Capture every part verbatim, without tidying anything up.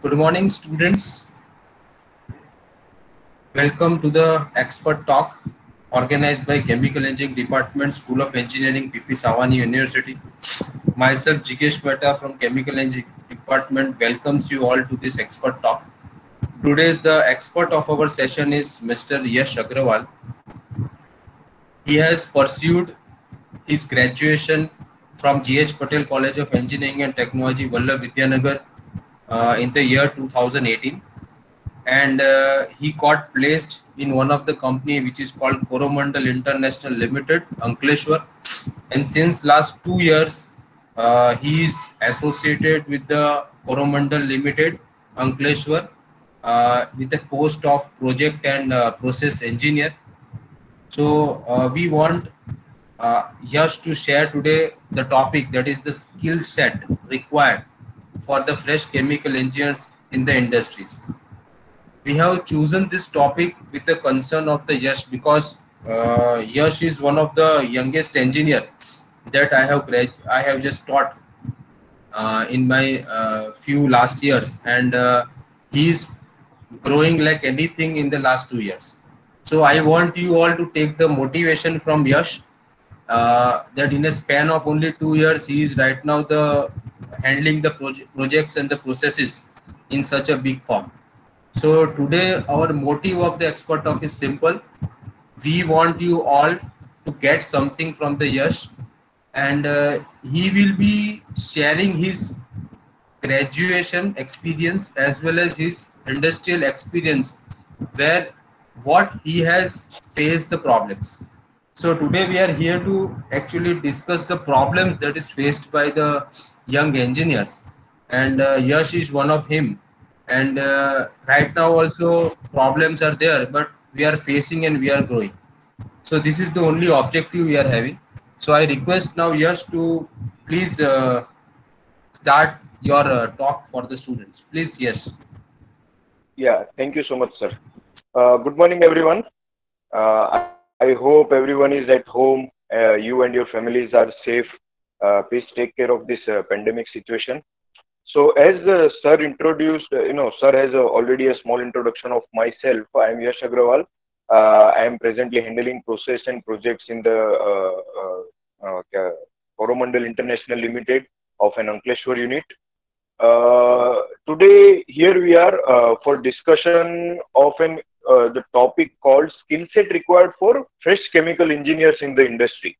Good morning, students. Welcome to the Expert Talk organized by Chemical Engineering Department, School of Engineering, P P Savani University. Myself, Jikesh Mehta from Chemical Engineering Department welcomes you all to this Expert Talk. Today's the expert of our session is Mister Yash Agrawal. He has pursued his graduation from G H Patel College of Engineering and Technology, Vallabh Vidyanagar uh, in the year two thousand eighteen. And uh, he got placed in one of the company which is called Coromandel International Limited, Ankleshwar. And since last two years, uh, he is associated with the Coromandel Limited, Ankleshwar, uh, with the post of project and uh, process engineer. So uh, we want uh, Yash to share today the topic, that is the skill set required for the fresh chemical engineers in the industries. We have chosen this topic with the concern of the Yash because uh, Yash is one of the youngest engineer that I have grad- I have just taught uh, in my uh, few last years, and uh, he is growing like anything in the last two years. So I want you all to take the motivation from Yash, uh, that in a span of only two years he is right now the handling the proje- projects and the processes in such a big form. So today our motive of the expert talk is simple. We want you all to get something from the Yash, and uh, he will be sharing his graduation experience as well as his industrial experience, where what he has faced the problems. So today we are here to actually discuss the problems that is faced by the young engineers, and uh, Yash is one of him. And uh, right now also problems are there, but we are facing and we are growing. So this is the only objective we are having. So I request now Yash to please uh, start your uh, talk for the students. Please, yes. Yeah, thank you so much, sir. Uh, good morning, everyone. Uh, I hope everyone is at home. Uh, you and your families are safe. Uh, please take care of this uh, pandemic situation. So, as uh, sir introduced, uh, you know, sir has uh, already a small introduction of myself. I am Yash Agrawal. Uh, I am presently handling process and projects in the uh, uh, uh, Coromandel International Limited of an Ankleshwar unit. Uh, Today, here we are uh, for discussion of an uh, the topic called skill set required for fresh chemical engineers in the industry.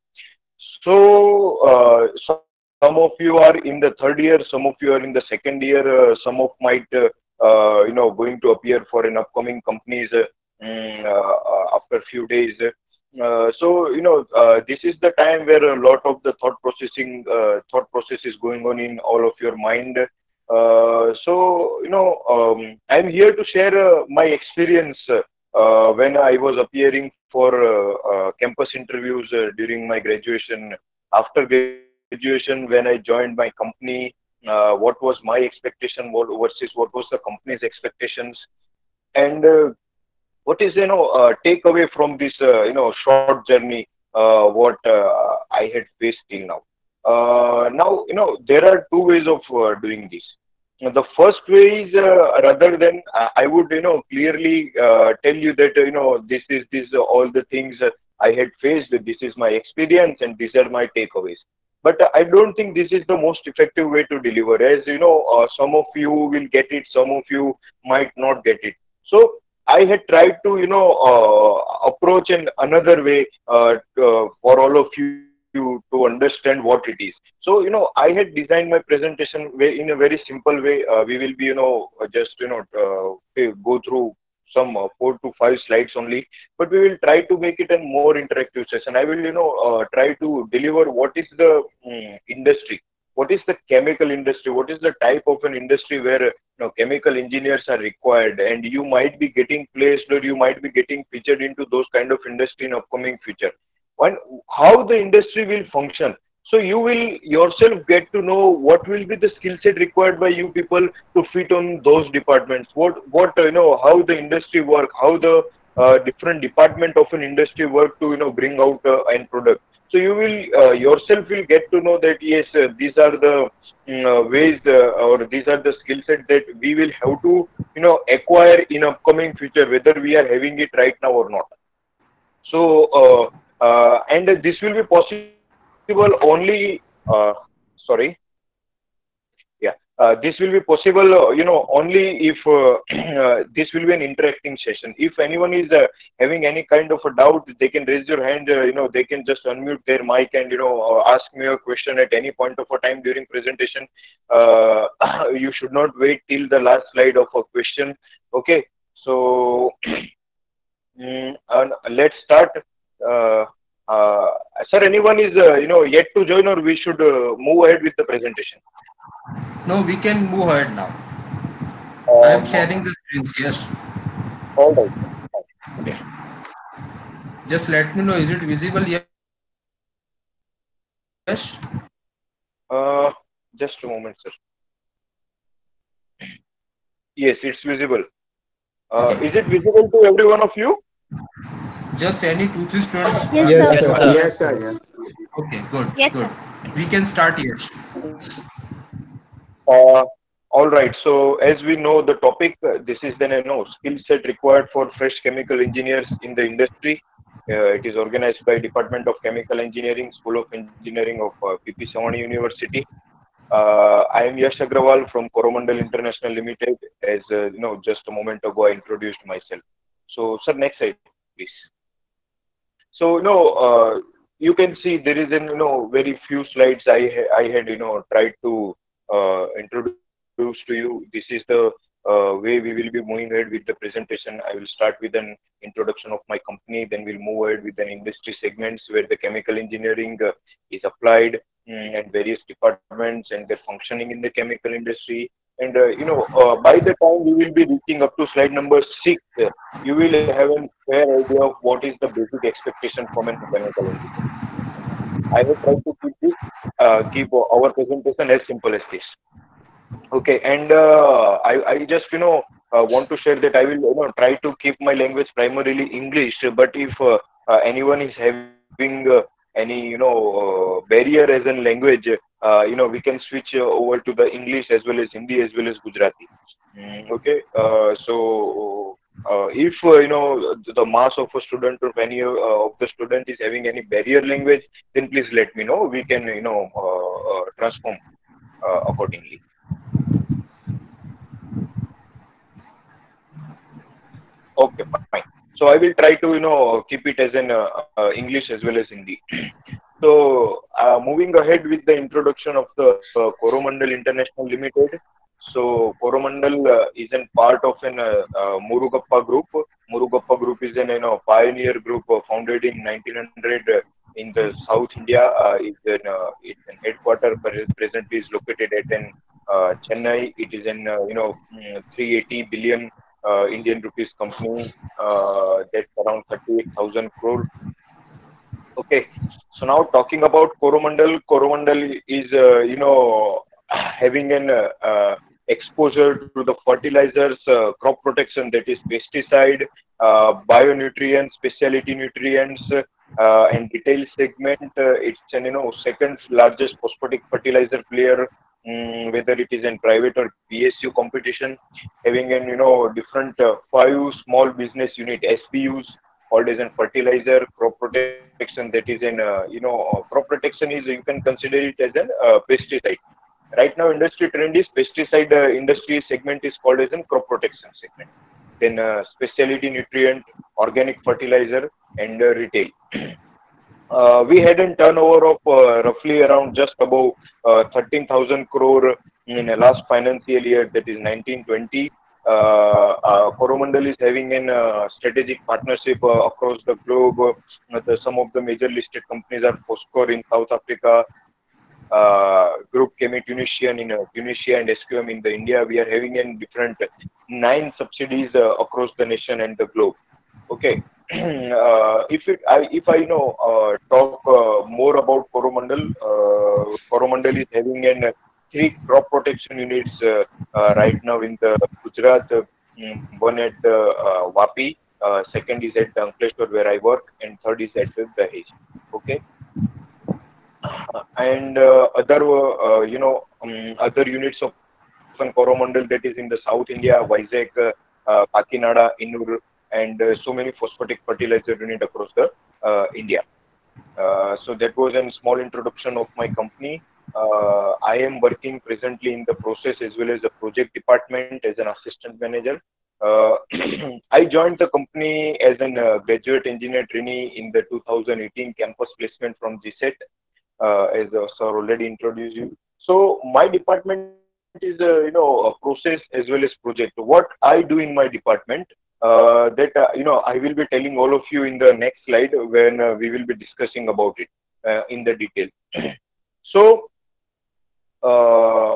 So, uh, some of you are in the third year, some of you are in the second year, uh, some of might, uh, uh, you know, going to appear for an upcoming companies uh, mm, uh, uh, after few days. Uh, so, you know, uh, this is the time where a lot of the thought processing, uh, thought process is going on in all of your mind. Uh, so, you know, um, I'm here to share uh, my experience uh, when I was appearing for uh, uh, campus interviews uh, during my graduation. After graduation, when I joined my company, uh, what was my expectation what, versus what was the company's expectations, and uh, what is you know uh, takeaway from this uh, you know short journey uh, what uh, I had faced till now. Uh, now you know there are two ways of uh, doing this. The first way is uh, rather than uh, I would you know clearly uh, tell you that uh, you know this is this uh, all the things uh, I had faced. This is my experience and these are my takeaways. But uh, I don't think this is the most effective way to deliver. As you know, uh, some of you will get it, some of you might not get it. So I had tried to, you know, uh, approach in another way uh, uh, for all of you to understand what it is. So, you know, I had designed my presentation way in a very simple way. Uh, we will be, you know, uh, just, you know, uh, go through some uh, four to five slides only, but we will try to make it a more interactive session. I will, you know, uh, try to deliver what is the um, industry, what is the chemical industry, what is the type of an industry where you know, chemical engineers are required, and you might be getting placed or you might be getting featured into those kind of industry in upcoming future. One, how the industry will function. So you will yourself get to know what will be the skill set required by you people to fit on those departments. What what you know how the industry work, how the uh, different department of an industry work to you know bring out uh, end product. So you will uh, yourself will get to know that yes, uh, these are the mm, uh, ways uh, or these are the skill set that we will have to you know acquire in upcoming future, whether we are having it right now or not. So uh, uh, and this will be possible only. Uh, sorry. Yeah, uh, this will be possible, uh, you know, only if uh, uh, this will be an interacting session. If anyone is uh, having any kind of a doubt, they can raise your hand. Uh, you know, they can just unmute their mic and you know uh, ask me a question at any point of a time during presentation. Uh, you should not wait till the last slide of a question. Okay, so mm, and let's start. Uh, uh, Sir, anyone is uh, you know yet to join, or we should uh, move ahead with the presentation? No, we can move ahead now. I am Um, sharing the screens. Yes. all right. Okay. Just let me know. Is it visible? Yes. Uh, just a moment, sir. Yes, it's visible. Uh, Okay. is it visible to every one of you? Just any two, three students. Yes, Yes, sir. Yes, sir. sir. Yes, sir. Okay, good, Yes, good. sir. We can start here. Uh, all right. So as we know, the topic uh, this is then you know skill set required for fresh chemical engineers in the industry. Uh, it is organized by Department of Chemical Engineering, School of Engineering of uh, P P Savani University. Uh, I am Yash Agrawal from Coromandel International Limited. As uh, you know, just a moment ago, I introduced myself. So, sir, next slide, please. So, you know, uh, you can see there is an, you know, very few slides I, ha I had, you know, tried to uh, introduce to you. This is the uh, way we will be moving ahead with the presentation. I will start with an introduction of my company, then we'll move ahead with an industry segments where the chemical engineering uh, is applied, mm, and various departments and their functioning in the chemical industry. And, uh, you know, uh, by the time we will be reaching up to slide number six, uh, you will have a fair idea of what is the basic expectation from a mechanical engineer. I will try to keep this, uh, keep our presentation as simple as this. Okay, and uh, I, I just you know uh, want to share that I will you know try to keep my language primarily English. But if uh, uh, anyone is having uh, any you know uh, barrier as in language, uh, you know we can switch uh, over to the English as well as Hindi as well as Gujarati. Mm, okay, uh, so uh, if uh, you know the mass of a student or any uh, of the student is having any barrier language, then please let me know. We can you know uh, uh, transform uh, accordingly. Okay, fine. So I will try to, you know, keep it as in uh, uh, English as well as Hindi. So uh, moving ahead with the introduction of the uh, Coromandel International Limited. So Coromandel uh, is a part of an uh, uh, Murugappa Group. Murugappa Group is an you know pioneer group uh, founded in nineteen hundred uh, in the South India. Uh, it's an uh, it's an headquarter presently is located at an uh, Chennai. It is an uh, you know three hundred eighty billion uh, Indian rupees company, uh, that's around thirty-eight thousand crore. Okay, so now talking about Coromandel, Coromandel is uh, you know having an uh, uh, exposure to the fertilizers, uh, crop protection, that is pesticide, uh, bionutrients, specialty nutrients, uh, and retail segment. Uh, it's an you know second largest phosphatic fertilizer player, um, whether it is in private or P S U competition, having an you know different uh, five small business unit S B Us called as a fertilizer, crop protection, that is in uh, you know uh, crop protection is you can consider it as an uh, pesticide. Right now industry trend is pesticide uh, industry segment is called as a crop protection segment, then uh, specialty nutrient, organic fertilizer, and uh, retail. Uh, we had a turnover of uh, roughly around just above uh, thirteen thousand crore in the last financial year, that is nineteen twenty. Uh, uh, Coromandel is having a uh, strategic partnership uh, across the globe. Uh, the, some of the major listed companies are Foscor in South Africa, uh, Group Chemi Tunisian in uh, Tunisia, and S Q M in the India. We are having in different nine subsidiaries uh, across the nation and the globe. Okay. Uh, if it, I, if I you know uh, talk uh, more about Coromandel, uh, Coromandel is having an uh, three crop protection units uh, uh, right now in the Gujarat. Uh, mm, one at uh, uh, Vapi, uh, second is at Ankleshwar where I work, and third is at uh, Dahej. Okay. and uh, other uh, you know um, other units of Coromandel, that is in the South India, Vizag, uh, uh, Kakinada, Innur, and uh, so many phosphatic fertilizer unit across the uh, India. Uh, so that was a small introduction of my company. Uh, I am working presently in the process as well as the project department as an assistant manager. Uh, I joined the company as an uh, graduate engineer trainee in the two thousand eighteen campus placement from G SET, uh, as uh, sir already introduced you. So my department is uh, you know a process as well as project. What I do in my department, uh, that uh, you know I will be telling all of you in the next slide when uh, we will be discussing about it uh, in the detail. So uh,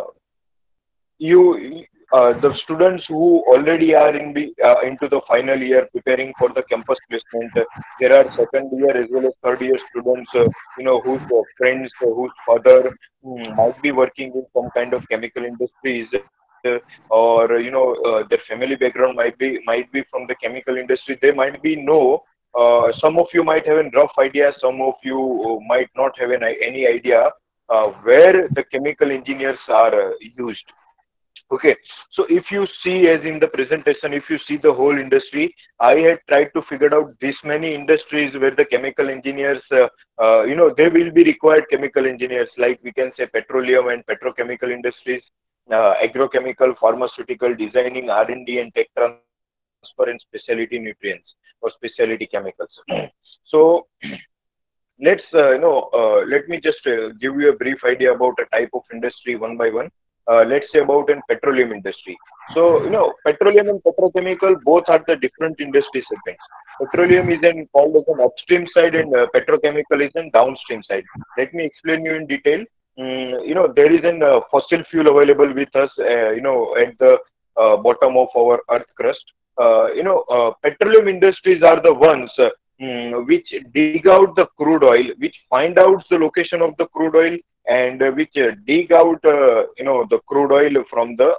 you uh, the students who already are in the uh, into the final year preparing for the campus placement, uh, there are second year as well as third year students, uh, you know whose uh, friends, uh, whose father mm, might be working in some kind of chemical industries, uh, or you know uh, their family background might be might be from the chemical industry. They might be know, uh, some of you might have a rough idea, some of you uh, might not have an, any idea uh, where the chemical engineers are uh, used. Okay, so if you see, as in the presentation, if you see the whole industry, I had tried to figure out this many industries where the chemical engineers, uh, uh, you know, they will be required chemical engineers, like we can say petroleum and petrochemical industries, uh, agrochemical, pharmaceutical, designing, R and D and tech transfer, and specialty nutrients or specialty chemicals. So let's uh, you know uh, let me just uh, give you a brief idea about a type of industry one by one. Uh, let's say about in petroleum industry. So you know petroleum and petrochemical both are the different industry segments. Petroleum is in called as an upstream side, and uh, petrochemical is in downstream side. Let me explain you in detail. Mm, you know there is an uh, fossil fuel available with us, uh, you know at the uh, bottom of our earth crust. Uh, you know uh, petroleum industries are the ones uh, mm, which dig out the crude oil, which find out the location of the crude oil, and uh, which uh, dig out uh, you know the crude oil from the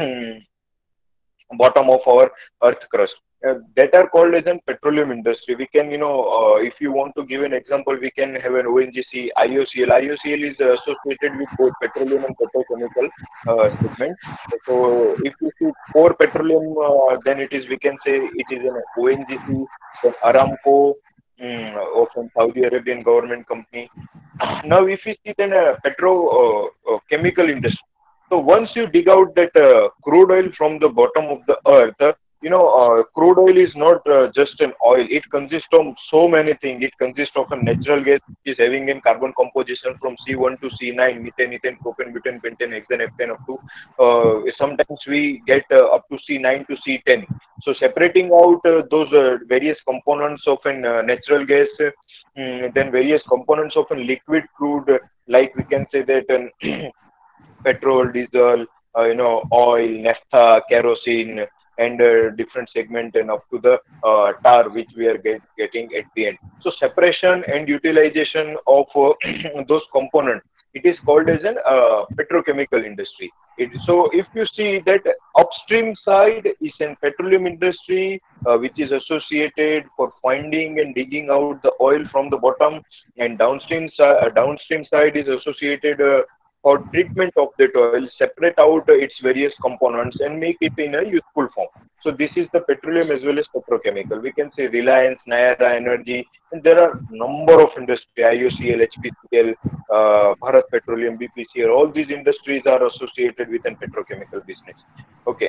bottom of our earth crust. Uh, that are called as a petroleum industry. We can, you know, uh, if you want to give an example, we can have an O N G C, I O C L. I O C L is uh, associated with both petroleum and petrochemical uh, segment. So if you see core petroleum, uh, then it is, we can say it is an O N G C, then Aramco, mm, of an Saudi Arabian government company. Now, if you see then a petro uh, uh, chemical industry. So once you dig out that uh, crude oil from the bottom of the earth, uh, you know, uh, crude oil is not uh, just an oil. It consists of so many things. It consists of a natural gas which is having a carbon composition from C one to C nine, methane, ethane, propane, butane, pentane, hexane, heptane, up to uh, sometimes we get uh, up to C nine to C ten. So separating out uh, those uh, various components of an uh, natural gas, uh, mm, then various components of a liquid crude, uh, like we can say that um, petrol, diesel, uh, you know, oil, naphtha, kerosene, and uh, different segment, and up to the uh, tar which we are get, getting at the end. So separation and utilization of uh, those components, it is called as an uh, petrochemical industry. It, so if you see that upstream side is an petroleum industry uh, which is associated for finding and digging out the oil from the bottom, and downstream, si- uh, downstream side is associated uh, for treatment of that oil, separate out its various components and make it in a useful form. So this is the petroleum as well as petrochemical. We can say Reliance, Nayara Energy, and there are number of industry, I O C L, H P C L, uh, Bharat Petroleum, B P C L. All these industries are associated with an petrochemical business. Okay.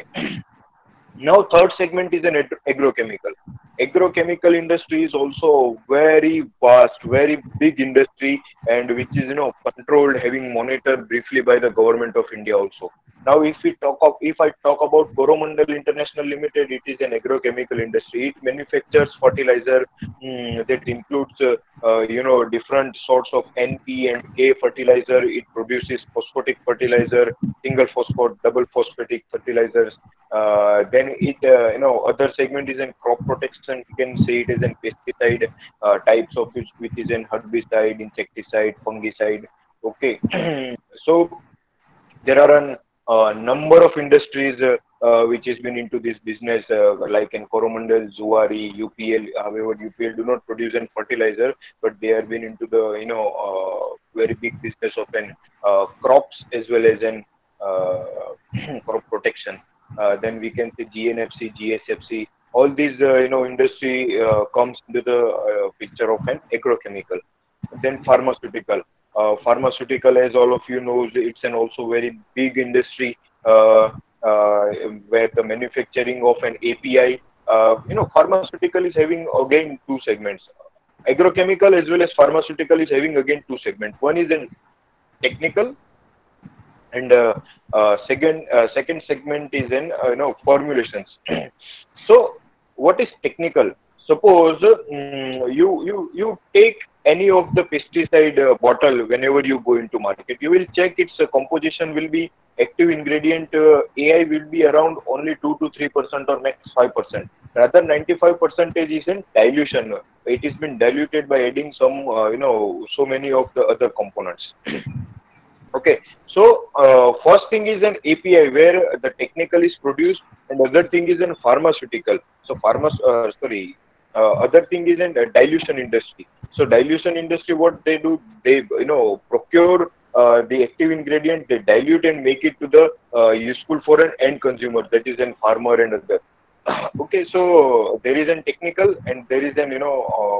Now, third segment is an agrochemical. Agrochemical industry is also very vast, very big industry, and which is, you know, controlled, having monitored briefly by the government of India also. Now, if we talk of, if I talk about Coromandel International Limited, it is an agrochemical industry. It manufactures fertilizer mm, that includes, uh, uh, you know, different sorts of N P and K fertilizer. It produces phosphatic fertilizer, single phosphate, double phosphatic fertilizers. Uh, then it, uh, you know, other segment is in crop protection. You can say it is in pesticide uh, types of which, which is in herbicide, insecticide, fungicide. Okay, so there are a uh, number of industries uh, uh, which has been into this business, uh, like in Coromandel, Zuari, U P L. However, U P L do not produce an fertilizer, but they have been into the, you know, uh, very big business of an uh, crops as well as an uh, crop protection. Uh, then we can say G N F C, G S F C. All these, uh, you know, industry uh, comes into the uh, picture of an agrochemical. Then pharmaceutical. Uh, pharmaceutical, as all of you know, it's an also very big industry, uh, uh, where the manufacturing of an A P I, uh, you know, pharmaceutical is having again two segments. Agrochemical as well as pharmaceutical is having again two segments. One is in technical, and uh, uh, second uh, second segment is in, uh, you know, formulations. So what is technical? Suppose um, you you you take any of the pesticide uh, bottle. Whenever you go into market, you will check its uh, composition will be active ingredient, uh, A I will be around only two to three percent or max five percent. Rather, ninety-five percentage is in dilution. It has been diluted by adding some, uh, you know, so many of the other components. Okay, so uh, first thing is an A P I where the technical is produced, and other thing is in pharmaceutical. So pharma, uh, sorry, uh, other thing is in uh, dilution industry. So dilution industry, what they do, they, you know, procure uh, the active ingredient, they dilute and make it to the uh, useful for an end consumer, that is an farmer and other. Okay, so there is an technical and there is an, you know, uh,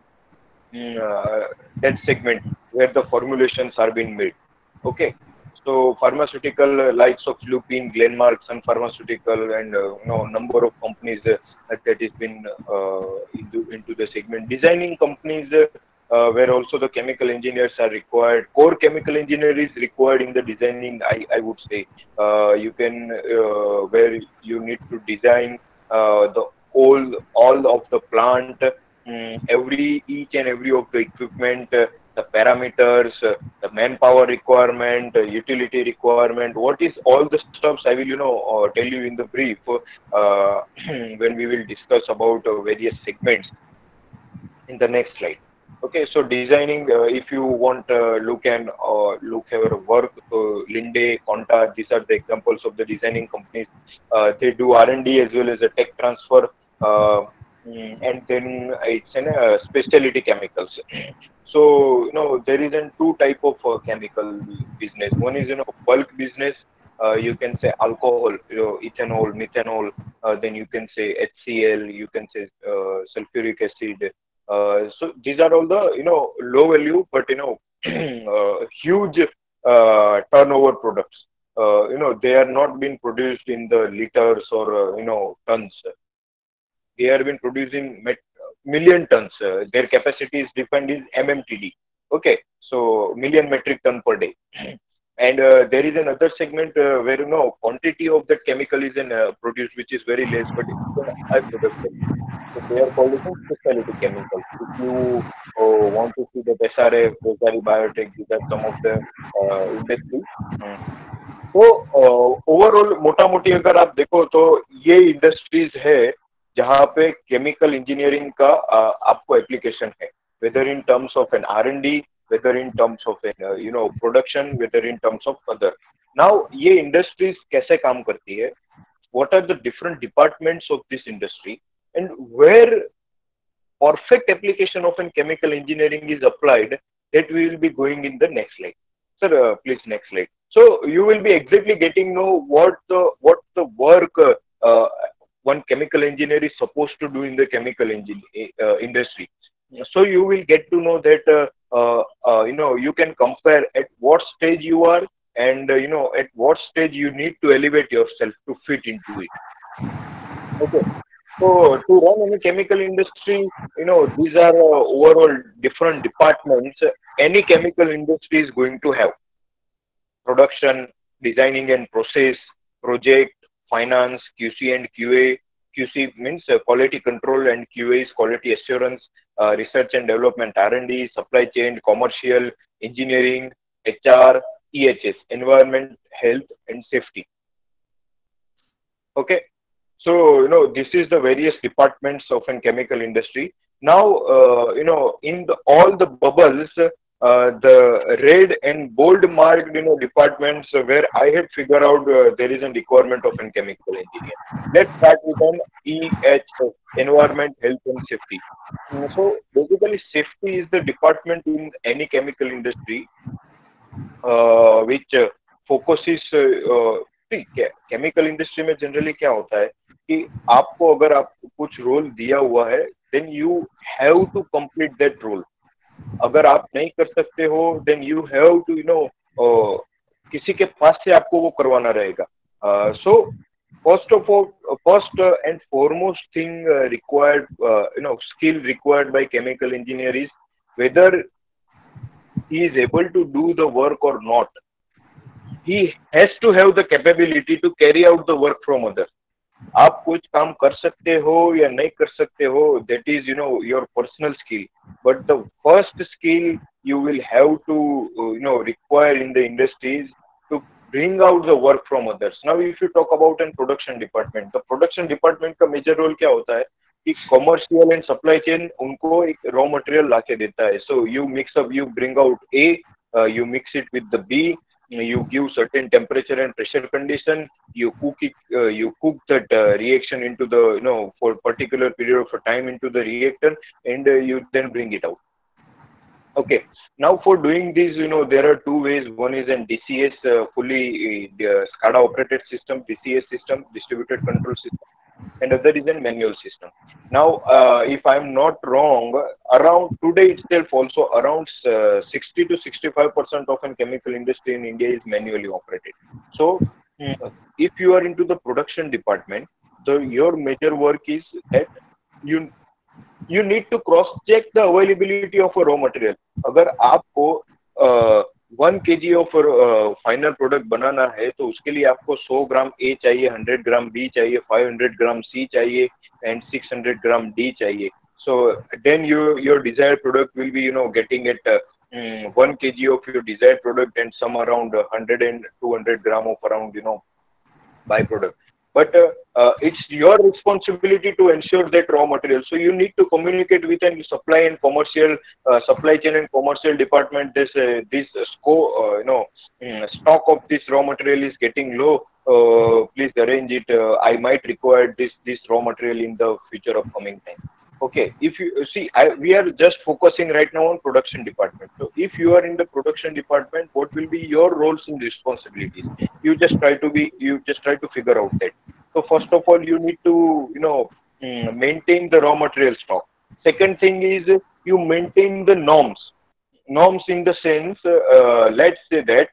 mm, uh, that segment where the formulations are being made. Okay, so pharmaceutical, uh, likes of Lupin, Glenmark, Sun Pharmaceutical, and uh, you know, number of companies uh, that has been uh, into into the segment. Designing companies, uh, uh, where also the chemical engineers are required. Core chemical engineer is required in the designing. I I would say, uh, you can, uh, where you need to design uh, the all all of the plant, mm, every each and every of the equipment, uh, the parameters, uh, the manpower requirement, uh, utility requirement. What is all the stuffs I will, you know, uh, tell you in the brief, uh, when we will discuss about uh, various segments in the next slide. Okay, so designing, uh, if you want uh, look and uh, look our work, uh, Linde, Conta, these are the examples of the designing companies. Uh, they do R and D as well as a tech transfer, uh, mm, and then it's in uh, specialty chemicals. So, you know, there is a two type of uh, chemical business. One is, you know, bulk business. Uh, you can say alcohol, you know, ethanol, methanol. Uh, then you can say H C L. You can say uh, sulfuric acid. Uh, so these are all the, you know, low value, but, you know, uh, huge uh, turnover products. Uh, you know, they are not being produced in the liters or, uh, you know, tons. They have been producing met million tons. Uh, their capacity is defined is M M T D. Okay, so million metric ton per day. And uh, there is another segment uh, where, you know, quantity of that chemical is in, uh, produced, which is very less, but it's a high production. So they are called as specialty chemicals. If you uh, want to see the S R F, Rossari Biotech, these are some of the uh, industry. Hmm. तो overall मोटा मोटी अगर आप देखो तो ये industries है जहाँ पे केमिकल इंजीनियरिंग का uh, आपको एप्लीकेशन है, whether in terms of an R and D, whether in terms of an you know production, whether in terms of other. Now ये इंडस्ट्रीज कैसे काम करती है, what are the different departments of this industry, and where perfect application of an chemical engineering is applied, that we will be going in the next slide. Sir, uh, please next slide. So you will be exactly getting know what the what the work uh, uh, one chemical engineer is supposed to do in the chemical engine uh, industry. So you will get to know that uh, uh, uh, you know, you can compare at what stage you are, and uh, you know, at what stage you need to elevate yourself to fit into it. Okay. So to run any chemical industry, you know, these are uh, overall different departments any chemical industry is going to have: production, designing and process, project, finance, Q C and Q A. Q C means uh, quality control, and Q A is quality assurance, uh, research and development, R and D, supply chain, commercial, engineering, H R, E H S, environment, health and safety. Okay. So, you know, this is the various departments of a chemical industry. Now, uh, you know, in the, all the bubbles, uh, the red and bold marked, you know, departments where I had figured out uh, there is a requirement of a chemical engineer. Let's start with an E H S, Environment, Health and Safety. Mm, So basically, safety is the department in any chemical industry uh, which uh, focuses uh, see, chemical industry में generally क्या होता है कि आपको अगर आप कुछ role दिया हुआ है then you have to complete that role. अगर आप नहीं कर सकते हो then you have to you know किसी के पास से आपको वो करवाना रहेगा. सो first of all, uh, first uh, and foremost thing uh, required, uh, you know, skill required by chemical engineer is whether he is able to do the work or not. He has to have the capability to carry out the work from others. आप कुछ काम कर सकते हो या नहीं कर सकते हो, that is, you know, your personal skill. But the first skill you will have to, uh, you know, require in the industries to bring out the work from others. Now, if you talk about an production department, the production department का major role क्या होता है कि commercial and supply chain उनको एक raw material लाके देता है. So you mix up, you bring out A, uh, you mix it with the B. You give certain temperature and pressure condition, you cook it, uh, you cook that uh, reaction into the, you know, for particular period of time into the reactor, and uh, you then bring it out. Okay, now for doing this, you know, there are two ways. One is an D C S, uh, fully uh, SCADA operated system, D C S system, distributed control system, and other is a manual system. Now, uh, if I'm not wrong, around today itself also around uh, sixty to sixty-five percent of an chemical industry in India is manually operated. So, mm, if you are into the production department, the your major work is that you you need to cross check the availability of a raw material. अगर आपको one K G of final product बनाना है तो उसके लिए आपको सौ gram A चाहिए, हंड्रेड ग्राम बी चाहिए, फाइव हंड्रेड ग्राम सी चाहिए and six hundred gram D चाहिए. So then you your desired product will be, you know, getting at uh, mm, one kg of your desired product and some around one hundred and two hundred gram of around, you know, byproduct. But uh, uh, it's your responsibility to ensure that raw material. So you need to communicate with a supply and commercial uh, supply chain and commercial department. This uh, this uh, sco- uh, you know mm, stock of this raw material is getting low. Uh, please arrange it. Uh, I might require this this raw material in the future of coming time. Okay, if you see, I, we are just focusing right now on production department. So if you are in the production department, what will be your roles and responsibilities? You just try to be, you just try to figure out that. So first of all, you need to, you know, maintain the raw material stock. Second thing is you maintain the norms. Norms in the sense, uh, let's say that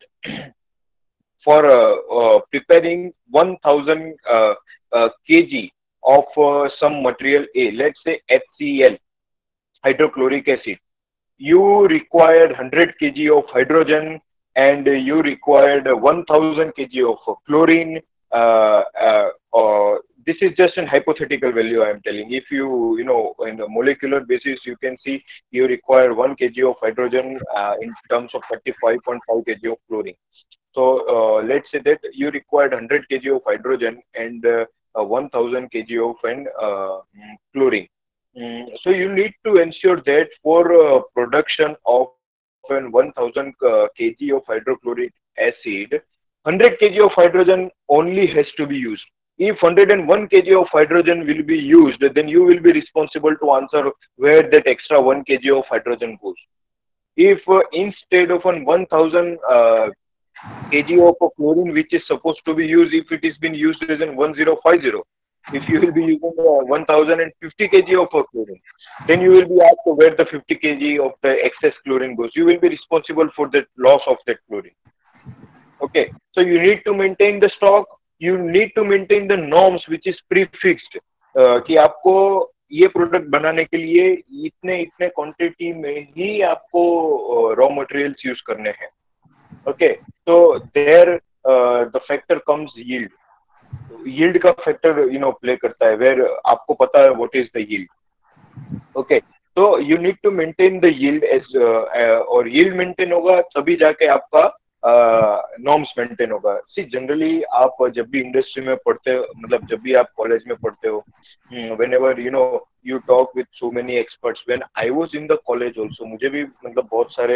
for uh, uh, preparing one thousand uh, uh, kg of uh, some material A, let's say H C l, hydrochloric acid, you required one hundred kilograms of hydrogen and you required one thousand kilograms of chlorine. Uh, uh, uh, this is just an hypothetical value I am telling. If you, you know, in the molecular basis, you can see you require one kilogram of hydrogen uh, in terms of thirty-five point five kilograms of chlorine. So uh, let's say that you required one hundred kilograms of hydrogen and uh, uh, one thousand kilograms of an, uh, chlorine. Mm, so you need to ensure that for uh, production of an one thousand uh, kilograms of hydrochloric acid, one hundred kilograms of hydrogen only has to be used. If one hundred one kilograms of hydrogen will be used, then you will be responsible to answer where that extra one kilogram of hydrogen goes. If uh, instead of an one thousand uh, kilograms of chlorine which is supposed to be used, if it is being used as in one thousand fifty, if you will be using uh, one thousand fifty kilograms of chlorine, then you will be asked where the fifty kilograms of the excess chlorine goes. You will be responsible for the loss of that chlorine. Okay, so you need to maintain the stock. You need to maintain the norms which is prefixed. uh, कि आपको ये product बनाने के लिए इतने इतने quantity में ही आपको रॉ मटेरियल्स यूज करने हैं. Okay, so there uh, the factor comes yield. Yield का factor, you know, play करता है where आपको पता है what is the yield. Okay, so you need to maintain the yield as uh, uh, और yield maintain होगा तभी जाके आपका नॉर्म्स uh, मेंटेन होगा. सी जनरली आप जब भी इंडस्ट्री में पढ़ते हो, मतलब जब भी आप कॉलेज में पढ़ते हो, whenever you know you talk with so many experts. When I was in the college also, मुझे भी मतलब बहुत सारे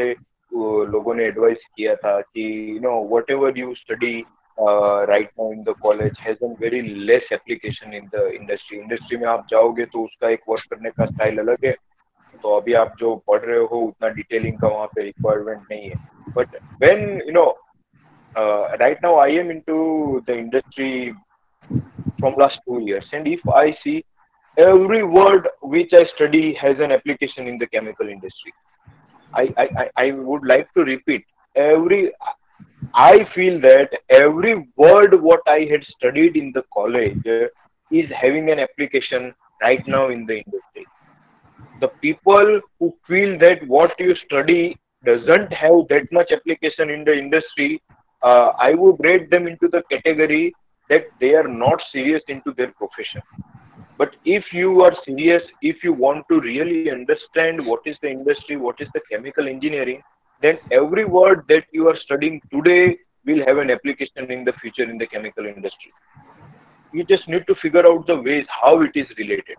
लोगों ने एडवाइस किया था कि you know whatever you study right now in the college has an very less application in the industry. Industry में आप जाओगे तो उसका एक वर्क करने का स्टाइल अलग है. तो अभी आप जो पढ़ रहे हो उतना डिटेलिंग का वहाँ पे रिक्वायरमेंट नहीं है. But when you know right now I am into the industry from last two years, and if I see every word which I study has an application in the chemical industry. I, I, I I would like to repeat every I feel that every word what I had studied in the college uh, is having an application right now in the industry. The people who feel that what you study doesn't have that much application in the industry, uh, I would rate them into the category that they are not serious into their profession. But if you are serious, if you want to really understand what is the industry, what is the chemical engineering, then every word that you are studying today will have an application in the future in the chemical industry. You just need to figure out the ways how it is related.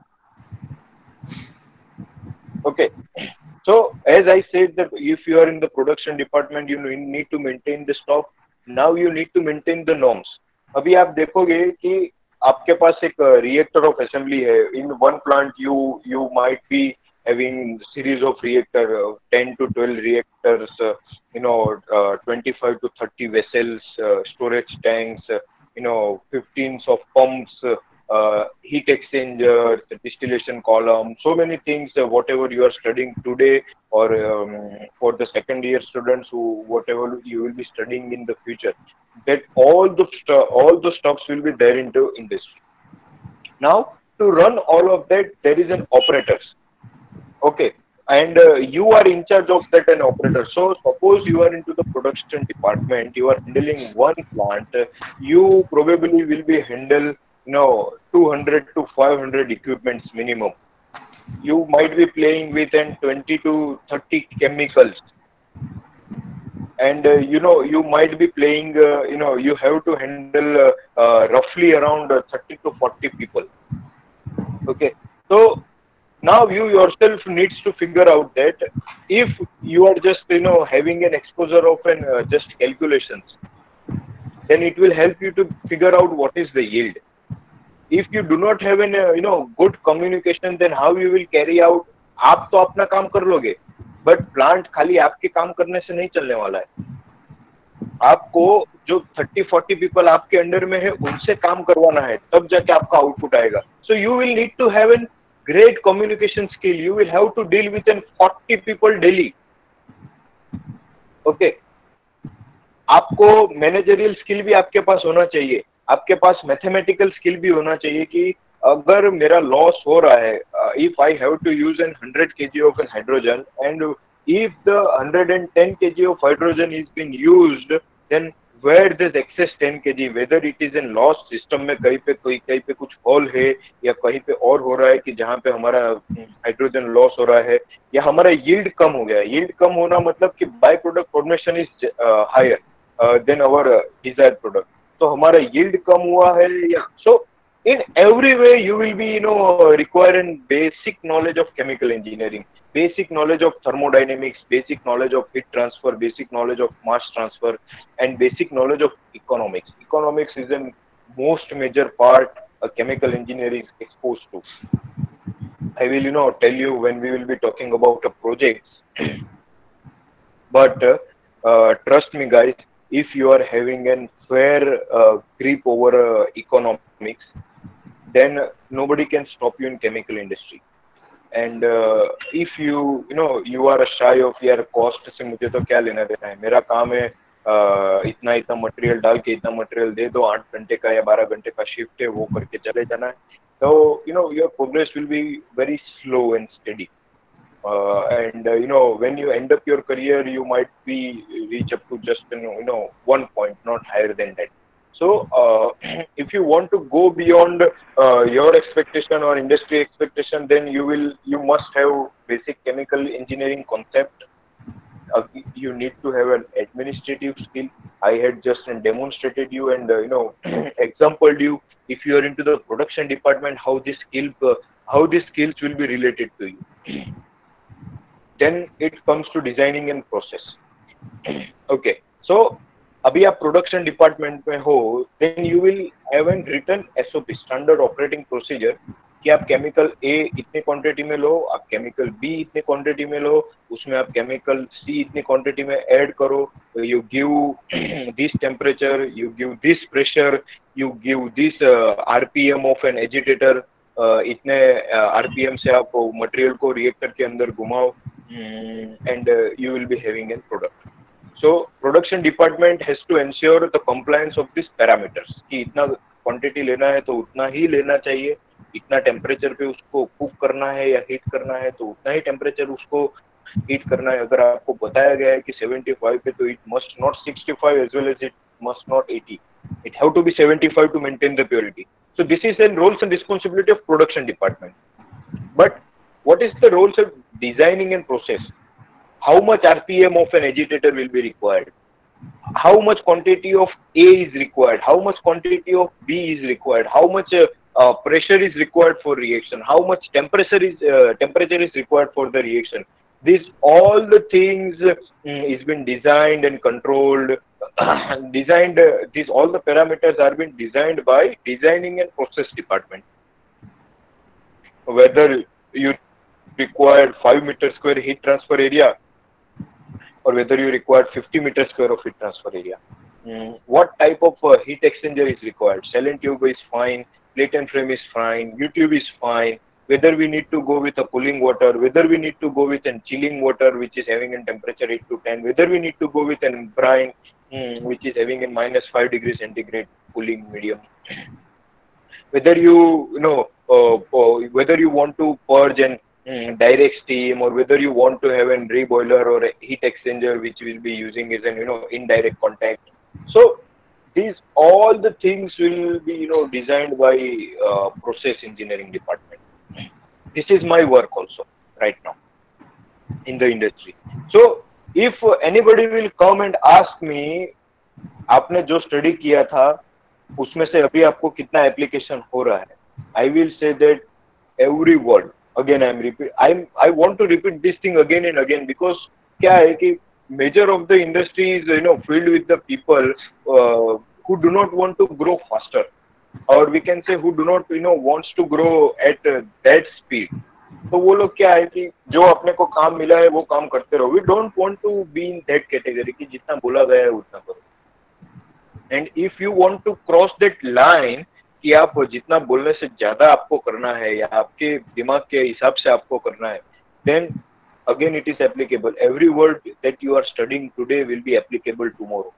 Okay. So as I said that if you are in the production department, you need to maintain the stock. Now you need to maintain the norms. अभी आप देखोगे कि आपके पास एक reactor of assembly है. In one plant you you might be having series of reactor, uh, ten to twelve reactors, uh, you know, uh, twenty-five to thirty vessels, uh, storage tanks, uh, you know, fifteens of pumps, uh, uh, heat exchangers, distillation column, so many things, uh, whatever you are studying today, or um, for the second year students who, whatever you will be studying in the future, that all the, st- all the stocks will be there into industry. Now, to run all of that, there is an operator. Okay, and uh, you are in charge of that an operator. So suppose you are into the production department, you are handling one plant, uh, you probably will be handle, you know, two hundred to five hundred equipments minimum. You might be playing with an twenty to thirty chemicals, and uh, you know, you might be playing, uh, you know, you have to handle uh, uh, roughly around uh, thirty to forty people. Okay, so now you yourself needs to figure out that if you are just, you know, having an exposure of an uh, just calculations, then it will help you to figure out what is the yield. If you do not have an uh, you know, good communication, then how you will carry out? आप तो अपना काम कर लोगे, but plant खाली आपके काम करने से नहीं चलने वाला है. आपको जो thirty forty people आपके अंडर में है उनसे काम करवाना है, तब जाके आपका आउटपुट आएगा. So you will need to have an great communication skill. You will have to deal with an forty people daily. Okay. आपको मैनेजरियल स्किल भी आपके पास होना चाहिए. आपके पास मैथमेटिकल स्किल भी होना चाहिए कि अगर मेरा लॉस हो रहा है, if I have to use an hundred kg of an hydrogen, and if the one hundred ten kg of hydrogen is being used, then where this excess ten kg, whether it is in loss system में कहीं पे कोई कहीं पे कुछ whole है, या कहीं पे और हो रहा है कि जहाँ पे हमारा हाइड्रोजन लॉस हो रहा है, या हमारा यील्ड कम हो गया. यील्ड कम होना मतलब कि by product formation is higher than our desired product. तो हमारा यील्ड कम हुआ है, या सो in every way you will be, you know, requiring basic knowledge of chemical engineering, basic knowledge of thermodynamics, basic knowledge of heat transfer, basic knowledge of mass transfer, and basic knowledge of economics. Economics is the most major part a chemical engineer is exposed to. I will, you know, tell you when we will be talking about a project. But uh, uh, trust me guys, if you are having a fair uh, grip over uh, economics, then nobody can stop you in chemical industry. And uh, if you, you know, you are a shy of यार cost से मुझे तो क्या लेना देना है, मेरा काम है uh, इतना इतना मटेरियल डाल के इतना मटेरियल दे दो, आठ घंटे का या बारह घंटे का शिफ्ट है, वो करके चले जाना है. So you know, your progress will be very slow and steady. Uh, and uh, you know, when you end up your career, you might be reach up to just, you know, you know, one point, not higher than that. So uh, if you want to go beyond uh, your expectation or industry expectation, then you will you must have basic chemical engineering concept. Uh, you need to have an administrative skill. I had just demonstrated you and uh, you know, exampled you. If you are into the production department, how this skill uh, how these skills will be related to you. Then it comes to designing and process. Okay, so अभी आप production department में हो, then you will have an written SOP, standard operating procedure, कि आप chemical ए इतने quantity में लो, आप chemical B इतने क्वांटिटी में लो, उसमें आप केमिकल सी इतने क्वांटिटी में ऐड करो, you give this temperature, you give this pressure, you give this RPM of an agitator, इतने आरपीएम से आप मटेरियल को रिएक्टर के अंदर घुमाओ, and you will be having an product. So production department has to ensure the compliance of these parameters, कि इतना quantity लेना है तो उतना ही लेना चाहिए, इतना टेम्परेचर पे उसको कुक करना है या हीट करना है तो उतना ही टेम्परेचर उसको हीट करना है. अगर आपको बताया गया है कि सेवेंटी-फाइव पे, तो it must not sixty five as well as it must not eighty. It have to be seventy-five to maintain the purity. So this is the roles and responsibility of production department. But what is the roles of designing and process? How much R P M of an agitator will be required? How much quantity of A is required? How much quantity of B is required? How much uh, uh, pressure is required for reaction? How much temperature is uh, temperature is required for the reaction? These all the things uh, is been designed and controlled. designed. Uh, these all the parameters are been designed by designing and process department. Whether you require five meter square heat transfer area, or whether you require fifty meter square of heat transfer area. Mm, what type of uh, heat exchanger is required? Cell and tube is fine, plate and frame is fine, U-tube is fine. Whether we need to go with a cooling water, whether we need to go with a chilling water which is having a temperature eight to ten, whether we need to go with an brine mm, which is having a minus five degrees centigrade cooling medium. Whether you, you know, uh, uh, whether you want to purge and Mm, direct steam, or whether you want to have a reboiler or a heat exchanger which will be using as an, you know, indirect contact. So these all the things will be, you know, designed by uh, process engineering department. This is my work also right now in the industry. So if anybody will come and ask me, आपने जो study किया था उसमें से अभी आपको कितना application हो रहा है, I will say that every word. Again, I'm repeat. I'm. I want to repeat this thing again and again, because क्या है कि major of the industry is, you know, filled with the people uh, who do not want to grow faster, or we can say who do not, you know, wants to grow at uh, that speed. तो वो लोग क्या है कि जो अपने को काम मिला है वो काम करते रहो. We don't want to be in that category कि जितना बोला गया है उतना करो. And if you want to cross that line, कि आप जितना बोलने से ज्यादा आपको करना है या आपके दिमाग के हिसाब से आपको करना है, then again it is applicable. Every word that you are studying today will be applicable tomorrow.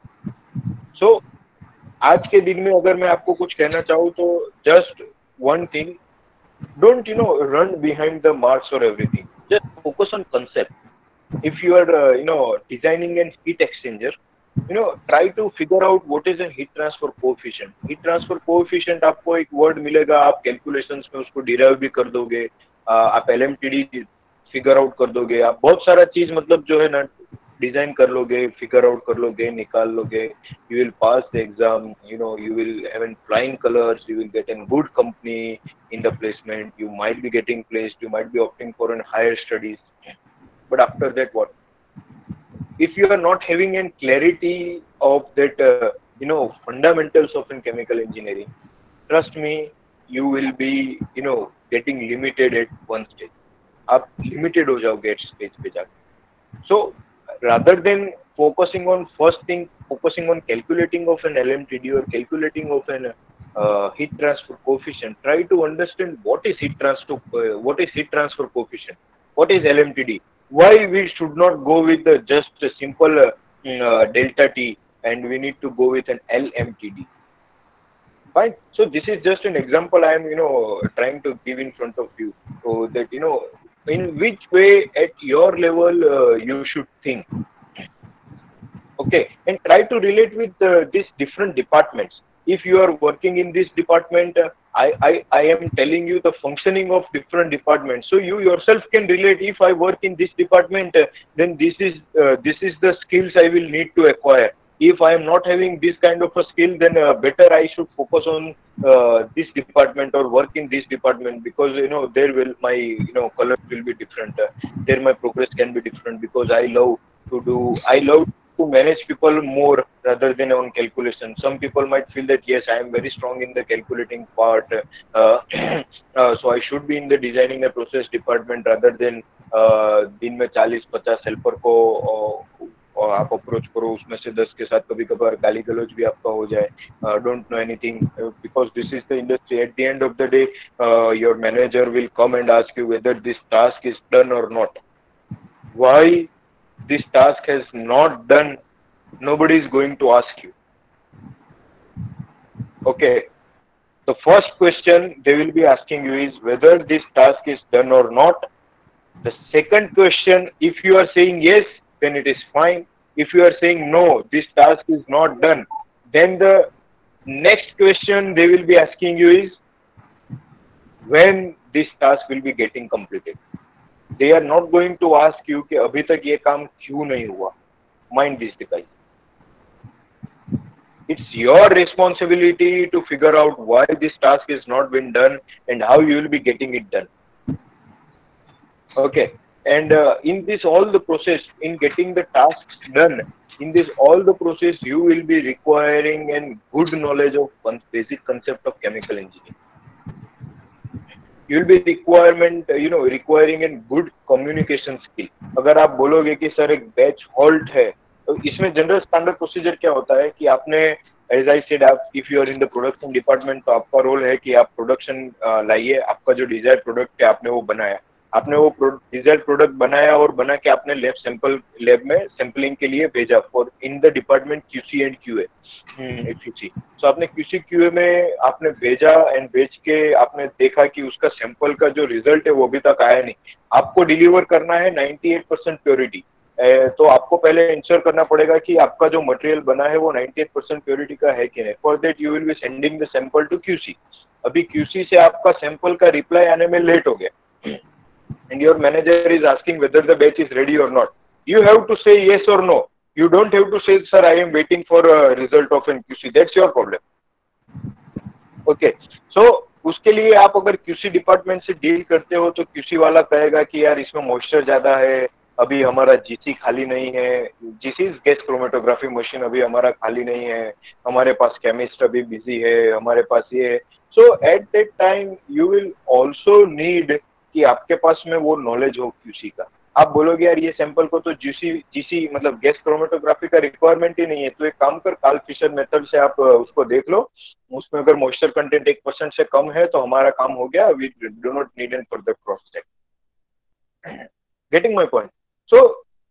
So आज के दिन में अगर मैं आपको कुछ कहना चाहूँ तो just one thing, don't, you know, run behind the marks or everything. Just focus on concept. If you are uh, you know, designing an heat exchanger, you know, try to figure out what is a heat transfer coefficient. Heat transfer coefficient आपको एक word मिलेगा, आप calculations में उसको derive भी कर दोगे, आप L M T D figure out कर दोगे, आप बहुत सारा चीज मतलब जो है ना डिजाइन कर लोगे, figure out कर लोगे, निकाल लोगे. You will pass the exam, you know, you will have in flying colors, you will get in good company in the placement, you might be getting placed, you might be opting for an higher studies. But after that, what? If you are not having a clarity of that, uh, you know, fundamentals of in chemical engineering, trust me, you will be, you know, getting limited at one stage. आप limited हो जाओगे at stage पे जाके. So rather than focusing on first thing, focusing on calculating of an L M T D or calculating of an uh, heat transfer coefficient, try to understand what is heat transfer, uh, what is heat transfer coefficient, what is L M T D. Why we should not go with the just a simple uh, uh, delta T, and we need to go with an L M T D. Fine. So this is just an example I am, you know, trying to give in front of you, so that, you know, in which way at your level uh, you should think. Okay, and try to relate with uh, these different departments. If you are working in this department, uh, I, I, I am telling you the functioning of different departments. So you yourself can relate. If I work in this department, uh, then this is uh, this is the skills I will need to acquire. If I am not having this kind of a skill, then uh, better I should focus on uh, this department or work in this department, because, you know, there will my, you know, colors will be different. Uh, there my progress can be different, because I love to do, I love to manage people more rather than on calculation. Some people might feel that yes, I am very strong in the calculating part, uh, uh, so I should be in the designing a process department rather than uh, दिन में चालीस पचास helper को और आप approach करो, उसमें से दस के साथ कभी कभार गाली गलौज भी आपका हो जाए. Don't know anything because this is the industry. At the end of the day your manager will come and ask you whether this task is done और not. Why this task has not done, nobody is going to ask you. Okay, the first question they will be asking you is whether this task is done or not. The second question, if you are saying yes, then it is fine. If you are saying no, this task is not done, then the next question they will be asking you is when this task will be getting completed. They are not going to ask you कि अभी तक ये काम क्यों नहीं हुआ. Mind this, guys. It's your responsibility to figure out why this task is not been done and how you will be getting it done. Okay. And uh, in this all the process, in getting the tasks done, in this all the process, you will be requiring a good knowledge of basic concept of chemical engineering. You will be requirement, you know, requiring a good communication skill. अगर आप बोलोगे कि sir एक batch halt है, तो इसमें general standard procedure क्या होता है कि आपने, एज आई सेड, आप if you are in the production department, तो आपका रोल है कि आप प्रोडक्शन लाइए, आपका जो डिजायर प्रोडक्ट है आपने वो बनाया, आपने वो डिजायर प्रोडक्ट बनाया और बना के आपने लैब सैंपल लैब में सैंपलिंग के लिए भेजा for in the department QC and QA. If you see, so आपने क्यूसी क्यूए में आपने भेजा एंड भेज के आपने देखा कि उसका सैंपल का जो रिजल्ट है वो अभी तक आया नहीं. आपको डिलीवर करना है अट्ठानवे परसेंट प्योरिटी, तो आपको पहले इंश्योर करना पड़ेगा कि आपका जो मटेरियल बना है वो अट्ठानवे परसेंट प्योरिटी का है कि नहीं. For that you will be sending the sample to QC. अभी क्यूसी से आपका सैंपल का रिप्लाई आने में लेट हो गया and your manager is asking whether the batch is ready or not. You have to say yes or no. You don't have to say, sir, I am waiting for a result of an Q C. That's your problem. Okay. So उसके लिए आप अगर QC department से deal करते हो तो QC वाला कहेगा कि यार इसमें मॉइस्चर ज्यादा है, अभी हमारा जीसी खाली नहीं है, GC is gas chromatography machine अभी हमारा खाली नहीं है, हमारे पास केमिस्ट अभी बिजी है, हमारे पास ये है. So at that time you will also need कि आपके पास में वो नॉलेज हो क्यूसी का. आप बोलोगे यार ये सैंपल को तो जीसी जीसी मतलब गैस क्रोमेटोग्राफी का रिक्वायरमेंट ही नहीं है, तो एक काम कर, कार्ल फिशर मेथड से आप उसको देख लो, उसमें अगर मॉइस्चर कंटेंट एक परसेंट से कम है तो हमारा काम हो गया. We do not need an further cross check. Getting my point? So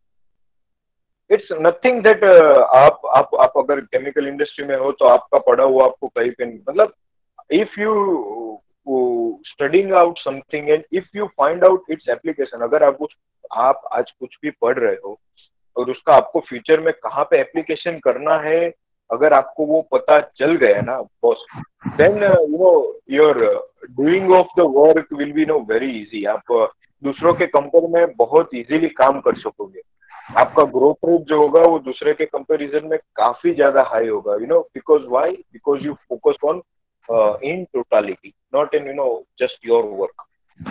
it's nothing that आप आप आप अगर केमिकल इंडस्ट्री में हो तो आपका पढ़ा हुआ आपको कहीं पे नहीं, मतलब if you studying out something and if you find out its application, अगर आप कुछ आप आज कुछ भी पढ़ रहे हो और उसका आपको फ्यूचर में कहाँ पे एप्लीकेशन करना है, अगर आपको वो पता चल गया ना boss, then you know your doing of the work will be no very easy. आप दूसरों के कंपेयर में बहुत इजीली काम कर सकोगे. आपका ग्रोथ रेट जो होगा वो दूसरे के कंपैरिजन में काफी ज्यादा हाई होगा. You know because why? Because you focus on Uh, in totality, not in, you know, just your work.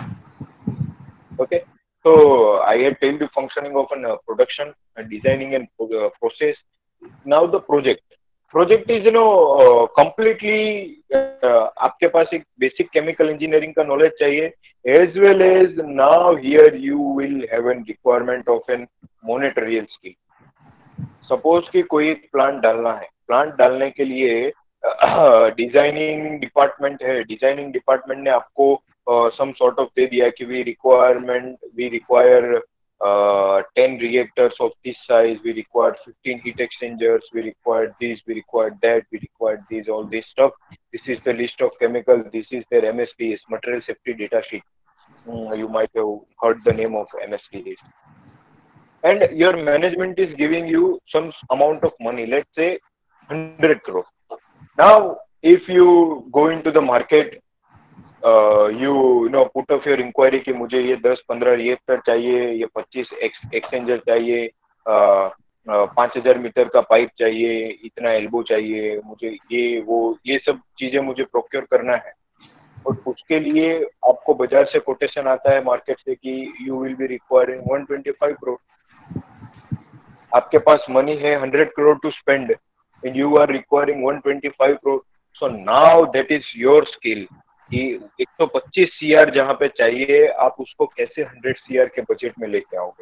Okay, so I had told you functioning of an uh, production and designing and uh, process. Now the project project is, you know, uh, completely uh, आपके पास एक basic chemical engineering का knowledge चाहिए, as well as now here you will have a requirement of an monitorial skill. Suppose कि कोई plant डालना है, plant डालने के लिए डिजाइनिंग डिपार्टमेंट है, डिजाइनिंग डिपार्टमेंट ने आपको सम सॉर्ट ऑफ दे दिया कि we requirement we require ten reactors of this size, we require fifteen heat exchangers, we require this, we require that, we require this, all this stuff. This is the list of chemical, this is their M S D S, material safety data sheet. mm, you might have heard the name of M S D S. And your management is giving you some amount of money, let's say one hundred crore. Now, if you go into the market, uh, you, you know, put up your inquiry कि मुझे ये दस पंद्रह reactor चाहिए, ये पच्चीस exchanger चाहिए, पाँच हजार मीटर का पाइप चाहिए, इतना एल्बो चाहिए, मुझे ये वो ये सब चीजें मुझे प्रोक्योर करना है, और उसके लिए आपको बाजार से कोटेशन आता है मार्केट से कि you will be requiring one hundred twenty-five crore. आपके पास मनी है hundred crore to spend and you are requiring one twenty five crore, so now that is your skill कि एक सौ पच्चीस सीआर जहां पे चाहिए आप उसको कैसे हंड्रेड सीआर के बजट में लेके आओगे.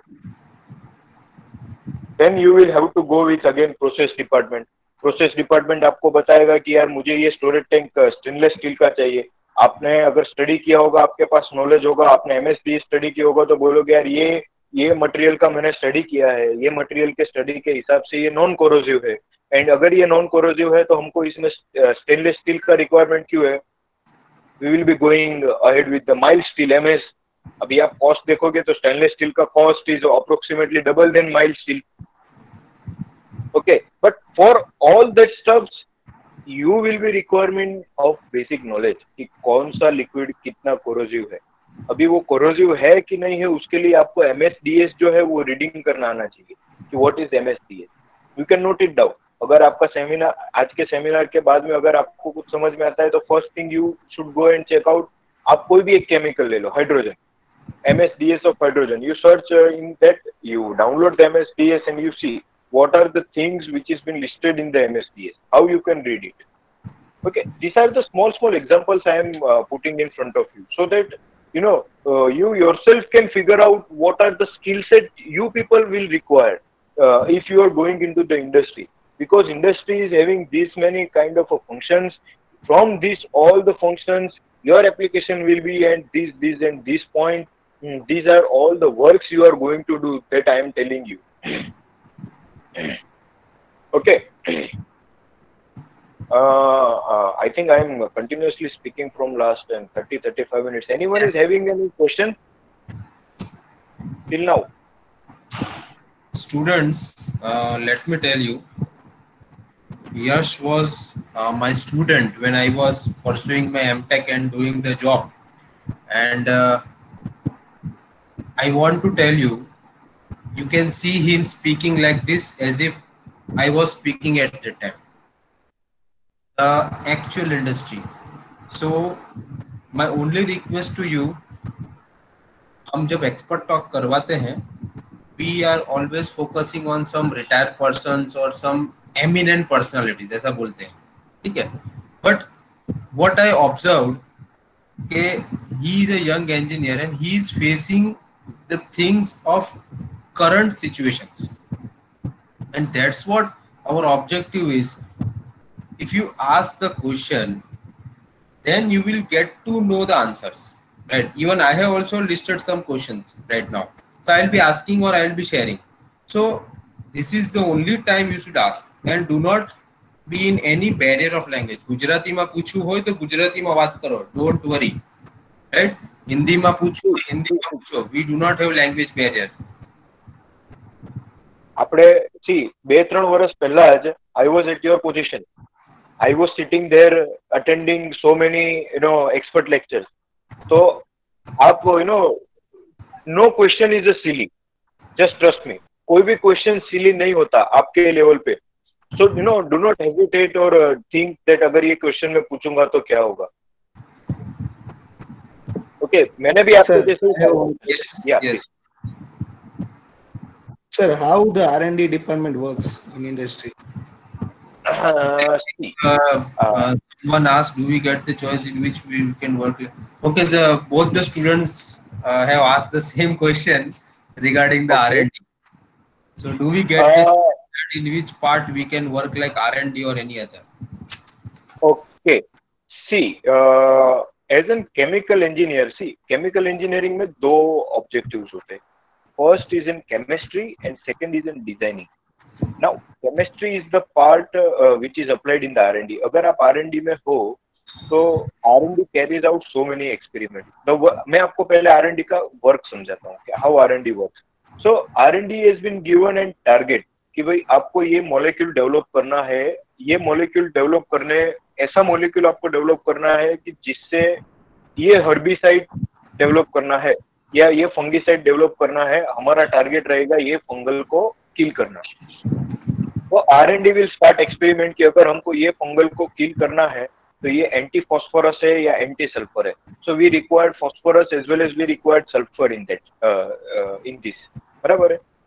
Then you will have to go with again process department. Process department आपको बताएगा कि यार मुझे ये स्टोरेज टैंक स्टेनलेस स्टील का चाहिए. आपने अगर स्टडी किया होगा, आपके पास नॉलेज होगा, आपने एमएसडी स्टडी किया होगा, तो बोलोगे यार ये ये मटेरियल का मैंने स्टडी किया है, ये मटेरियल के स्टडी के हिसाब से ये नॉन कोरोसिव है, एंड अगर ये नॉन कोरोसिव है तो हमको इसमें स्टेनलेस स्टील का रिक्वायरमेंट क्यों है. We will be going ahead with the mild steel MS. अभी आप कॉस्ट देखोगे तो स्टेनलेस स्टील का cost is approximately double than mild steel. Okay, but for all that stuffs, you will be requirement of basic knowledge कि कौन सा liquid कितना corrosive है. अभी वो कोरोसिव है कि नहीं है उसके लिए आपको एमएसडीएस जो है वो रीडिंग करना आना चाहिए कि what is MSDS. You can note it down. अगर आपका सेमिनार आज के सेमिनार के बाद में अगर आपको कुछ समझ में आता है तो first thing you should go and check out. आप कोई भी एक केमिकल ले लो, hydrogen, MSDS of hydrogen. You search in that, you download the MSDS and you see what are the things which has been listed in the M S D S, how you can read it. Okay, these are the small small examples I am uh, putting in front of you so that you know uh, you yourself can figure out what are the skill set you people will require uh, if you are going into the industry, because industry is having these many kind of uh, functions. From these all the functions your application will be and this this and this point. Mm, these are all the works you are going to do that I am telling you. Okay. Uh, uh, I think I am continuously speaking from last um, thirty to thirty-five minutes. Anyone yes. is having any question till now? Students, uh, let me tell you, Yash was uh, my student when I was pursuing my M Tech and doing the job. And uh, I want to tell you, you can see him speaking like this as if I was speaking at the time. The actual industry. So my only request to you, हम जब expert talk करवाते हैं, we are always focusing on some retired persons or some eminent personalities, ऐसा बोलते हैं, ठीक है? But what I observed, कि he is a young engineer and he is facing the things of current situations, and that's what our objective is. If you ask the question, then you will get to know the answers, right? Even I have also listed some questions right now, so I'll be asking or I'll be sharing. So this is the only time you should ask, and do not be in any barrier of language. Gujarati ma पूछू हो तो गुजराती में बात करो, don't worry, right? Hindi में पूछो हिंदी में पूछो. We do not have language barrier. આપણે જી બે ત્રણ વર્ષ પહેલા જ I was at your position. I was sitting there attending so many you know expert lectures. So आप you know no question is a silly. Just trust me. कोई भी question silly नहीं होता आपके लेवल पे. So you know do not hesitate or uh, think that अगर ये question मैं पूछूंगा तो क्या होगा. Okay, मैंने भी आपको जैसे yes, yeah, yes. Sir, how the R and D department works in industry? Uh, see, uh, uh, someone asked, do we get the choice in which we can work? Okay, so both the students uh, have asked the same question regarding the okay. R and D. So do we get uh, the choice in which part we can work like R and D or any other? Okay, see, uh, as a chemical engineer, see, chemical engineering में दो objectives होते हैं. First is in chemistry and second is in designing. Now, chemistry is the part uh, which is applied in the R and D. अगर आप R and D में हो, तो R and D carries out so many experiments. Now, मैं आपको पहले R and D का work समझाता हूँ कि how R and D works. So, R and D has been given a target कि भाई आपको ये molecule develop करना है, ये molecule develop करने ऐसा molecule आपको develop करना है कि जिससे ये herbicide develop करना है या ये फंगिसाइड डेवलप करना है. हमारा टारगेट रहेगा ये फंगल को किल करना. तो R and D will start experiment कि अगर हमको ये फंगल को किल करना है तो ये एंटी फॉस्फोरस है या एंटी सल्फर है. So we required phosphorus as well as we required sulphur in that in this. बराबर है.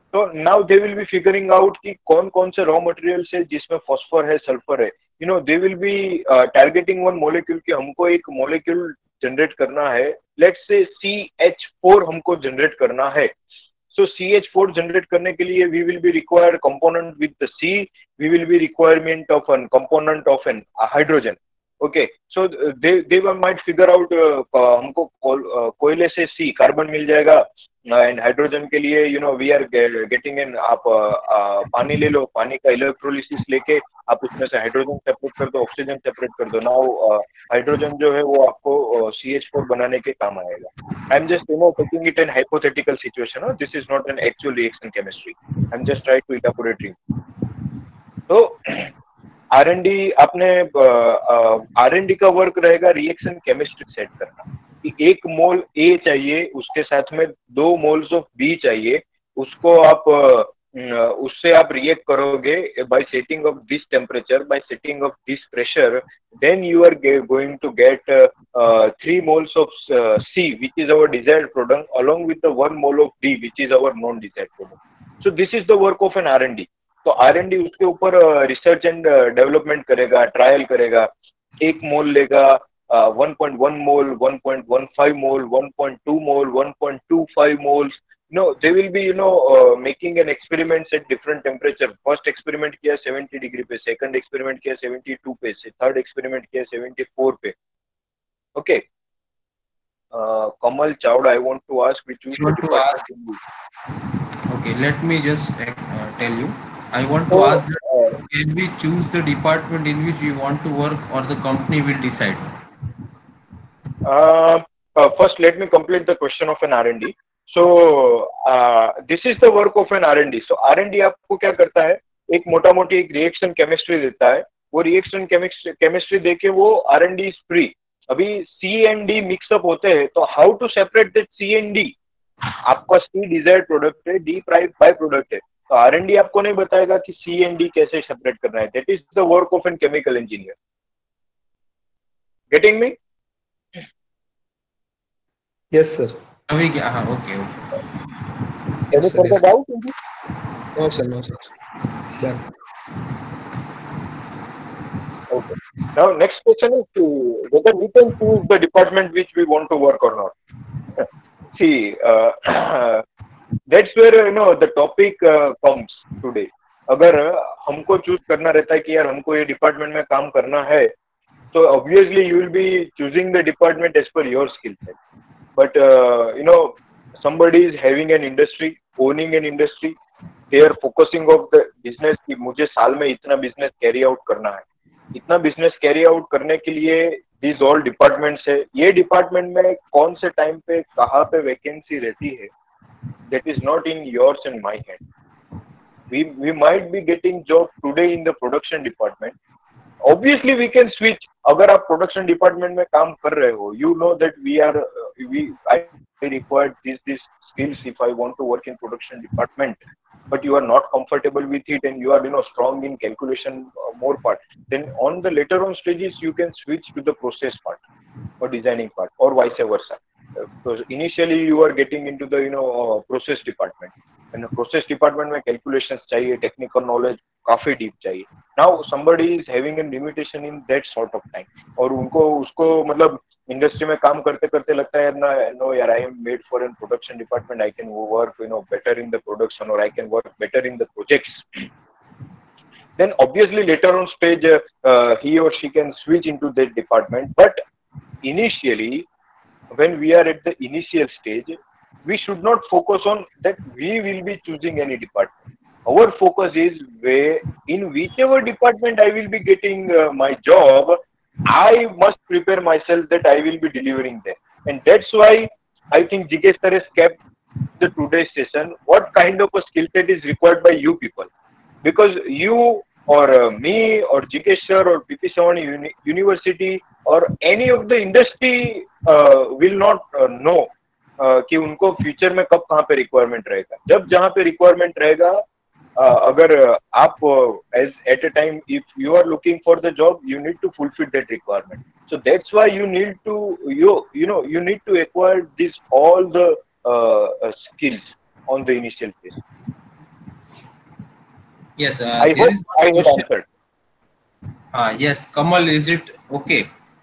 तो now they will be figuring out कि कौन कौन से रॉ मटेरियल्स है जिसमें फॉस्फोर है, सल्फर है. You know they will be targeting one molecule कि हमको एक मोलिक्यूल जनरेट करना है. Let's say C H four हमको जनरेट करना है. So C H four generate करने के लिए we will be required component with the C, we will be requirement of an component of an uh, hydrogen. Okay, so they they might figure out uh, हमको कोयले से C carbon मिल जाएगा and hydrogen के लिए you know we are getting in. आप uh, पानी ले लो, पानी का इलेक्ट्रोलिसिस लेके आप उसमें से हाइड्रोजन सेपरेट कर दो, ऑक्सीजन सेपरेट कर दो. नाउ हाइड्रोजन जो है वो आपको C H four बनाने के काम आएगा. I'm just you know taking it in hypothetical situation. No? This is not an actual reaction chemistry. I'm just trying to elaborate it. तो आर एन डी आपने आर एन डी का work रहेगा reaction chemistry set करना कि एक मोल ए चाहिए, उसके साथ में दो मोल्स ऑफ बी चाहिए. उसको आप uh, उससे आप रिएक्ट करोगे by setting of this temperature, by setting of this pressure. Then you are going to get uh, uh, three moles of uh, C, which is our desired product, along with the one mole of D, which is our non-desired product. So this is the work of an R and D. तो R and D उसके ऊपर research and development करेगा, trial करेगा. एक mole लेगा, one point one mole, one point one five mole, one point two mole, one point two five moles. No, they will be, you know, uh, making an experiments at different temperature. First experiment किया seventy degree पे, second experiment किया seventy-two पे, third experiment किया seventy-four पे. Okay. Uh, Kamal Chawda, I want to ask which you want to ask. Okay, let me just uh, tell you. I want to so, ask that uh, can we choose the department in which we want to work, or the company will decide? Uh, uh, first, let me complete the question of an R and D. So uh, this is the work of an R and D. So R and D आपको क्या करता है, एक मोटा मोटी एक reaction chemistry देता है. वो रिएक्शन केमिस्ट्री केमिस्ट्री देके वो R and D is free. अभी C and D मिक्सअप होते हैं, तो how to separate that C and D. आपका C डिजायर्ड प्रोडक्ट है, D बाय प्रोडक्ट है. तो R and D आपको नहीं बताएगा कि C and D कैसे सेपरेट करना है. That is the work of an chemical engineer. Getting me? Yes, sir. अभी क्या? हाँ, okay okay. Any further doubt? No, sir. No, sir. Done. Okay. Now, next question is uh, whether we can choose the department which we want to work or not. See, uh, that's where you know the topic uh, comes today. अगर हमको choose करना रहता है कि यार हमको ये department में काम करना है, तो obviously you will be choosing the department as per your skill set. But uh, you know, somebody is having an industry, owning an industry. They are focusing of the business कि मुझे साल में इतना business carry out करना है. इतना business carry out करने के लिए these all departments है. ये department में कौन से time पे कहाँ पे vacancy रहती है, that is not in yours and my hand. We we might be getting job today in the production department. Obviously we can switch. अगर आप प्रोडक्शन डिपार्टमेंट में काम कर रहे हो, you know that we are uh, we I require this this skills if I want to work in production department, but you are not comfortable with it and you are you know strong in calculation uh, more part, then on the later on stages you can switch to the process part or designing part or vice versa. Uh, so initially you are getting into the you know uh, process department, and the process department में calculations चाहिए, technical knowledge काफी deep चाहिए. Now somebody is having a limitation in that sort of time, और उनको उसको मतलब industry में काम करते करते लगता है ना नो यार I am made for an production department, I can work you know better in the production और I can work better in the projects. Then obviously later on stage uh, he or she can switch into that department, but initially when we are at the initial stage we should not focus on that we will be choosing any department. Our focus is where in whichever department I will be getting uh, my job, I must prepare myself that I will be delivering there. And that's why I think Jikesh sir has kept the today's session, what kind of a skill set is required by you people. Because you or uh, me or Jikesh sir or P P Savani uni University or any of the industry uh, will not uh, know uh, कि उनको future में कब कहाँ पे requirement रहेगा. जब जहाँ पे रिक्वायरमेंट रहेगा, uh, अगर आप as at a time if you are looking for the job, you need to fulfill that requirement. So that's why you need to you you know you need to acquire this all the uh, uh, skills on the initial phase. Yes, uh, I there hope is I one have question. answered. Uh, yes, Kamal, is it okay?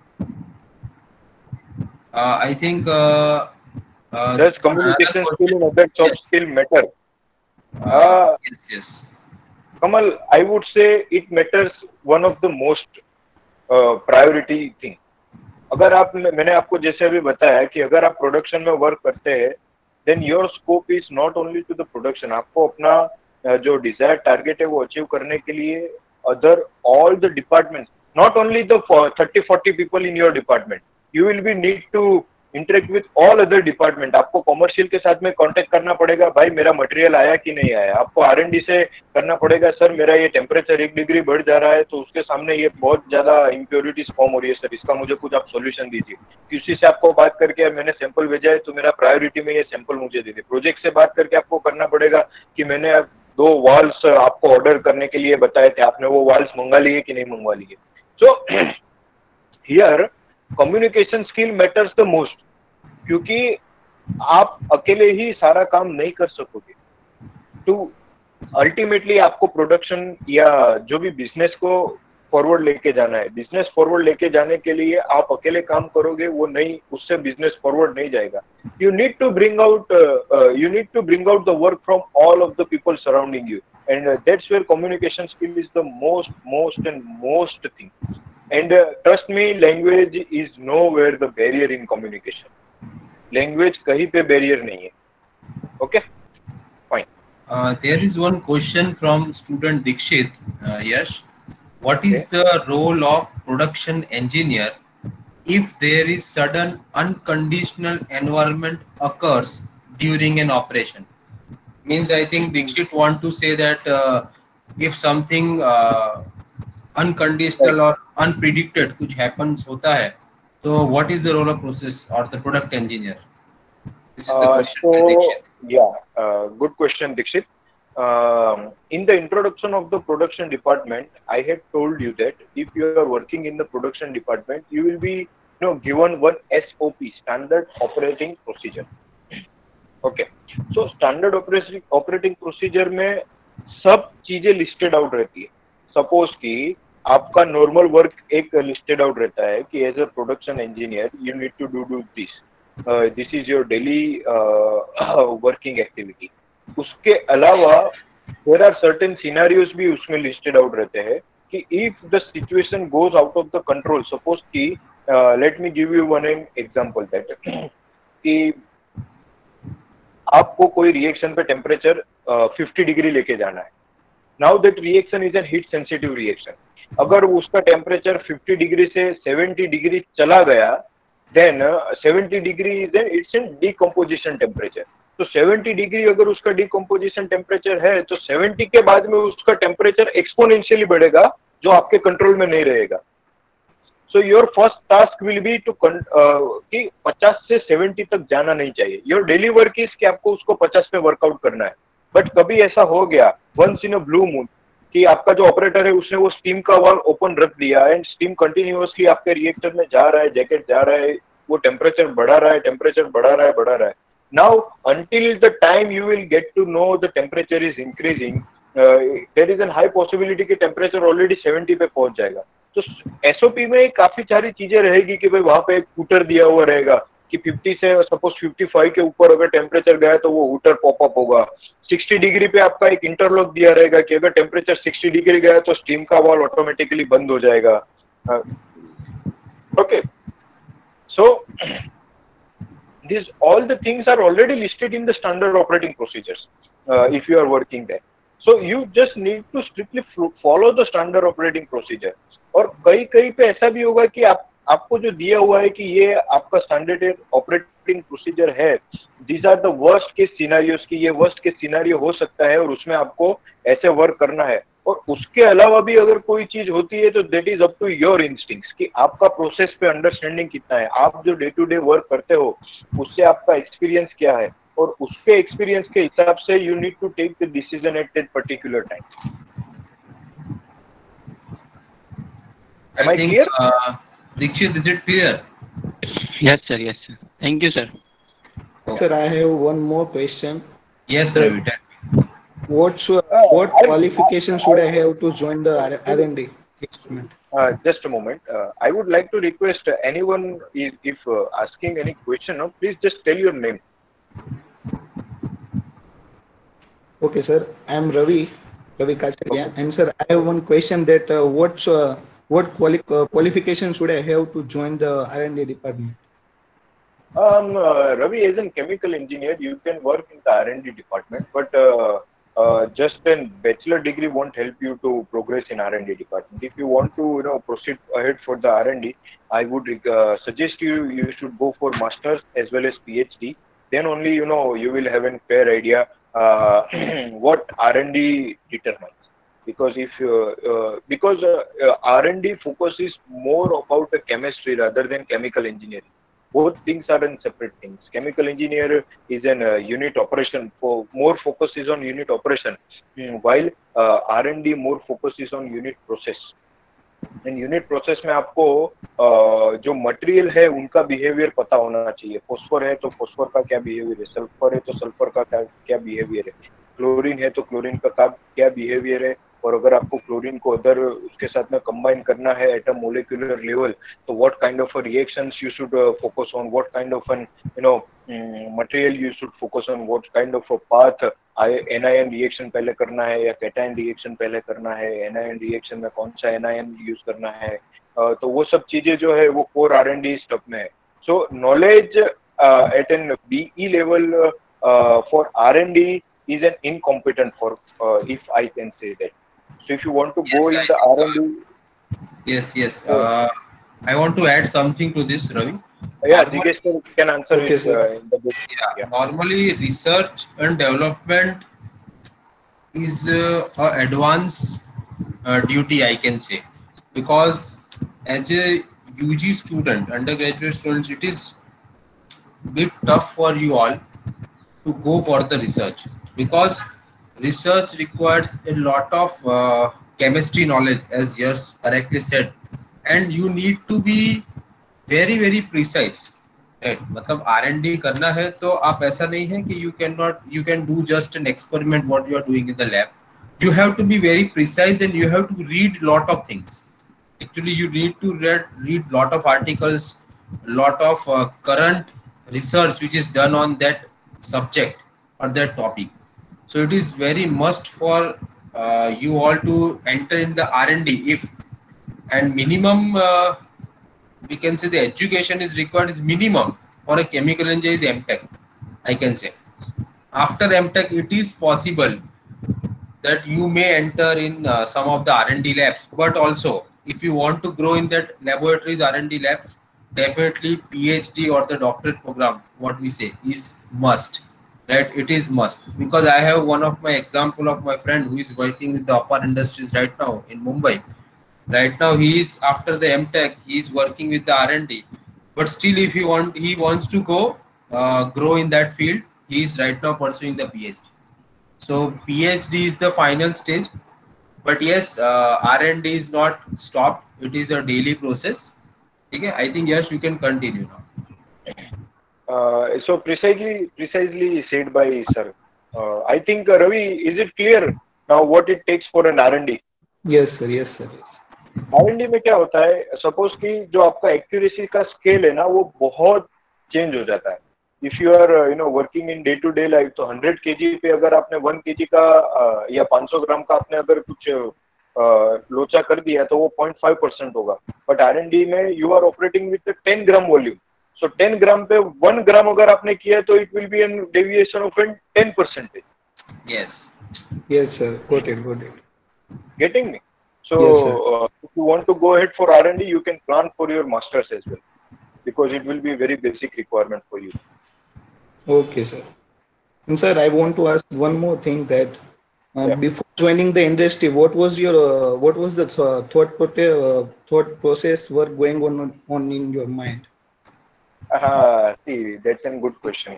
Uh, I think uh, uh, Does another communication skill question. and other soft Yes. skill matter? Uh, Uh, yes, yes. Kamal, I would say it matters one of the most uh, priority thing. अगर आप मैंने आपको जैसे अभी बताया कि अगर आप प्रोडक्शन में वर्क करते हैं then your scope is not only to the production. आपको अपना uh, जो डिजायर टारगेट है वो अचीव करने के लिए other all the departments, not only the thirty forty people in your department, you will be need to interact with all other department. आपको commercial के साथ में कांटेक्ट करना पड़ेगा, भाई मेरा मटेरियल आया कि नहीं आया. आपको आर एंड डी से करना पड़ेगा, सर मेरा ये टेम्परेचर एक डिग्री बढ़ जा रहा है तो उसके सामने ये बहुत ज्यादा इम्प्योरिटीज फॉर्म हो रही है सर, इसका मुझे कुछ आप सॉल्यूशन दीजिए. किसी से आपको बात करके मैंने सैंपल भेजा है तो मेरा प्रायोरिटी में ये सैंपल मुझे दे दे. प्रोजेक्ट से बात करके आपको करना पड़ेगा कि मैंने दो वॉल्स आपको ऑर्डर करने के लिए बताए थे, आपने वो वॉल्स मंगा लिए कि नहीं मंगवा लिए. So here communication skill matters the most, क्योंकि आप अकेले ही सारा काम नहीं कर सकोगे. तो अल्टीमेटली आपको प्रोडक्शन या जो भी बिजनेस को फॉरवर्ड लेके जाना है, बिजनेस फॉरवर्ड लेके जाने के लिए आप अकेले काम करोगे वो नहीं, उससे बिजनेस फॉरवर्ड नहीं जाएगा. You need to bring out you need to bring out the work from all of the people surrounding you, and that's where communication skill is the most most and most thing. And trust me, language is nowhere the barrier in communication. Language कहीं पे barrier नहीं है. Okay, fine. Uh, there is one question from student Dikshit. Uh, Yash, what is Okay. the role of production engineer if there is sudden unconditional environment occurs during an operation? Means I think Dikshit want to say that uh, if something uh, unconditional or unpredicted कुछ happens होता है, so what is the role of process or the product engineer? This is the Uh, question by so Dikshit. yeah, uh, good question, Dikshit. Um, in the introduction of the production department, I had told you that if you are working in the production department, you will be, you know, given one S O P, standard operating procedure. Okay. So standard operating operating procedure में सब चीजें listed out रहती है. Suppose कि आपका normal work एक listed out रहता है कि as a production engineer you need to do do this. Uh, this is your daily uh, working activity. उसके अलावा there are certain scenarios भी उसमें listed out रहते हैं कि if the situation goes out of the control, suppose कि uh, let me give you one example that कि आपको कोई रिएक्शन पे टेम्परेचर फिफ्टी डिग्री लेके जाना है. Now that reaction is an heat sensitive reaction. अगर उसका टेम्परेचर फिफ्टी डिग्री से सेवेंटी डिग्री चला गया then seventy degree is an it's an decomposition temperature. तो सेवेंटी डिग्री अगर उसका डीकम्पोजिशन टेम्परेचर है तो सेवेंटी के बाद में उसका टेम्परेचर एक्सपोनेंशियली बढ़ेगा जो आपके कंट्रोल में नहीं रहेगा. So your first task will be to कि पचास से सेवेंटी तक जाना नहीं चाहिए. योर डेली वर्क इज कि आपको उसको पचास पे वर्कआउट करना है. बट कभी ऐसा हो गया once in a blue moon कि आपका जो ऑपरेटर है उसने वो स्टीम का वाल्व ओपन रख दिया एंड स्टीम कंटिन्यूअसली आपके रिएक्टर में जा रहा है, जैकेट जा रहा है, वो टेम्परेचर बढ़ा रहा है, टेम्परेचर बढ़ा रहा है बढ़ा रहा है. Now until the time you will get to know the temperature is increasing, there is an high possibility कि टेम्परेचर ऑलरेडी सेवेंटी पे पहुंच जाएगा. तो एसओपी में काफी सारी चीजें रहेगी कि भाई वहां पे एक हूटर दिया हुआ रहेगा कि फिफ्टी से सपोज फिफ्टी फाइव के ऊपर अगर टेम्परेचर गया तो वो हूटर पॉपअप होगा. सिक्सटी डिग्री पे आपका एक इंटरलॉक दिया रहेगा कि अगर टेम्परेचर सिक्सटी डिग्री गया तो स्टीम का वाल्व ऑटोमेटिकली बंद हो जाएगा. Okay, so these all the things are already listed in the standard operating procedures uh, if you are working there. So you just need to strictly follow the standard operating procedure. और कई कई पे ऐसा भी होगा कि आप आपको जो दिया हुआ है कि ये आपका स्टैंडर्ड ऑपरेटिंग प्रोसीजर है, these are the worst case scenarios कि ये वर्स्ट केस सिनेरियो हो सकता है और उसमें आपको ऐसे वर्क करना है. और उसके अलावा भी अगर कोई चीज होती है तो that is up to your instincts कि आपका प्रोसेस पे अंडरस्टैंडिंग कितना है, आप जो डे टू डे वर्क करते हो उससे आपका एक्सपीरियंस क्या है और उसके एक्सपीरियंस के हिसाब से you need to take the decision at that particular time. Am I I think, clear? uh, Dikshit, is it clear? Yes, sir. Yes, sir. Thank you, sir. Sir, I have one more question. Yes, Ravi. tell me. What should Uh, what qualification should I have to join the R and D department? Uh, just a moment. Uh, I would like to request uh, anyone if, if uh, asking any question, no, please just tell your name. Okay, sir. I am Ravi, Ravi Kacharia. And sir, I have one question that uh, what uh, what quali uh, qualification should I have to join the R and D department? Um, uh, Ravi, as a chemical engineer, you can work in the R and D department, but uh, uh, just a bachelor degree won't help you to progress in R and D department. If you want to, you know, proceed ahead for the R and D, I would uh, suggest you you should go for masters as well as PhD. Then only, you know, you will have a fair idea uh, what R and D determines. Because if uh, uh, because uh, uh, R and D focuses more about the chemistry rather than chemical engineering. Both things are in separate things. Chemical engineer is an uh, unit operation. For more focus is on unit operation, mm, while uh, R and D more focuses on unit process. And unit process में आपको uh, जो material है उनका behaviour पता होना चाहिए. Phosphor है तो फॉस्फर का क्या बिहेवियर है, सल्फर है तो सल्फर का क्या क्या बिहेवियर है, क्लोरीन है तो क्लोरीन का क्या बिहेवियर है, और अगर आपको क्लोरीन को अदर उसके साथ में कंबाइन करना है एट अ मोलिकुलर लेवल, तो what kind of reactions you should focus on, what kind of an you know material you should focus on, what kind of a path, एनआईएन reaction पहले करना है या कैटायन रिएक्शन पहले करना है, NIN reaction में कौन सा एनआईएन यूज करना है, uh, तो वो सब चीजें जो है वो core R and D stuff में है. So knowledge at an BE level for R and D is an incompetent for uh, if I can say that. So if you want to go Yes, in I, the R and D, yes, yes. Uh, I want to add something to this, Ravi. yeah, Normally, Jigesh sir can answer Okay, it sir. uh, in the book. yeah, Yeah. normally research and development is uh, a advance uh, duty, I can say, because as a U G student, undergraduate students, it is bit tough for you all to go for the research, because research requires a lot of uh, chemistry knowledge, as Yash correctly said, and you need to be very very precise. Right? मतलब R and D करना है तो आप ऐसा नहीं है कि you cannot you can do just an experiment what you are doing in the lab. You have to be very precise and you have to read lot of things. Actually, you need to read read lot of articles, lot of uh, current research which is done on that subject or that topic. So it is very must for uh, you all to enter in the R and D. If and minimum uh, we can say the education is required is minimum for a chemical engineer is M Tech, I can say. After M Tech, it is possible that you may enter in uh, some of the R and D labs, but also if you want to grow in that laboratories R and D labs, definitely PhD or the doctorate program, what we say, is must. Right? It is must, because I have one of my example of my friend who is working with the upper industries right now in Mumbai. Right now he is after the M Tech, he is working with the R and D, but still if he want he wants to go uh, grow in that field, he is right now pursuing the PhD. So PhD is the final stage, but yes, uh, R and D is not stopped. It is a daily process. Okay, I think yes, you can continue now. Uh, so precisely precisely said by sir. Uh, I think uh, Ravi, is it clear now what it takes for an R and D? Yes, sir. Yes, sir. Yes. R and D में क्या होता है, suppose कि जो आपका accuracy का scale है ना वो बहुत चेंज हो जाता है. If you are you know working in day to day life, तो हंड्रेड केजी पे अगर आपने वन केजी का uh, या पाँच सौ ग्राम का आपने अगर कुछ uh, लोचा कर दिया तो वो पॉइंट फाइव परसेंट होगा. बट आर एंड डी में you are operating with ten gram volume. So ten gram पे वन ग्राम अगर आपने किया तो it will be an deviation of an ten percentage. Yes. Yes, sir. Got it. Got it. Getting me? So Yes, sir. uh, if you want to go ahead for R and D, you can plan for your masters as well, because it will be a very basic requirement for you. Okay, sir. And sir, I want to ask one more thing that uh, Yeah. before joining the industry, what was your uh, what was the th- thought prote- uh, thought process were going on on in your mind? Uh, see, that's a good question.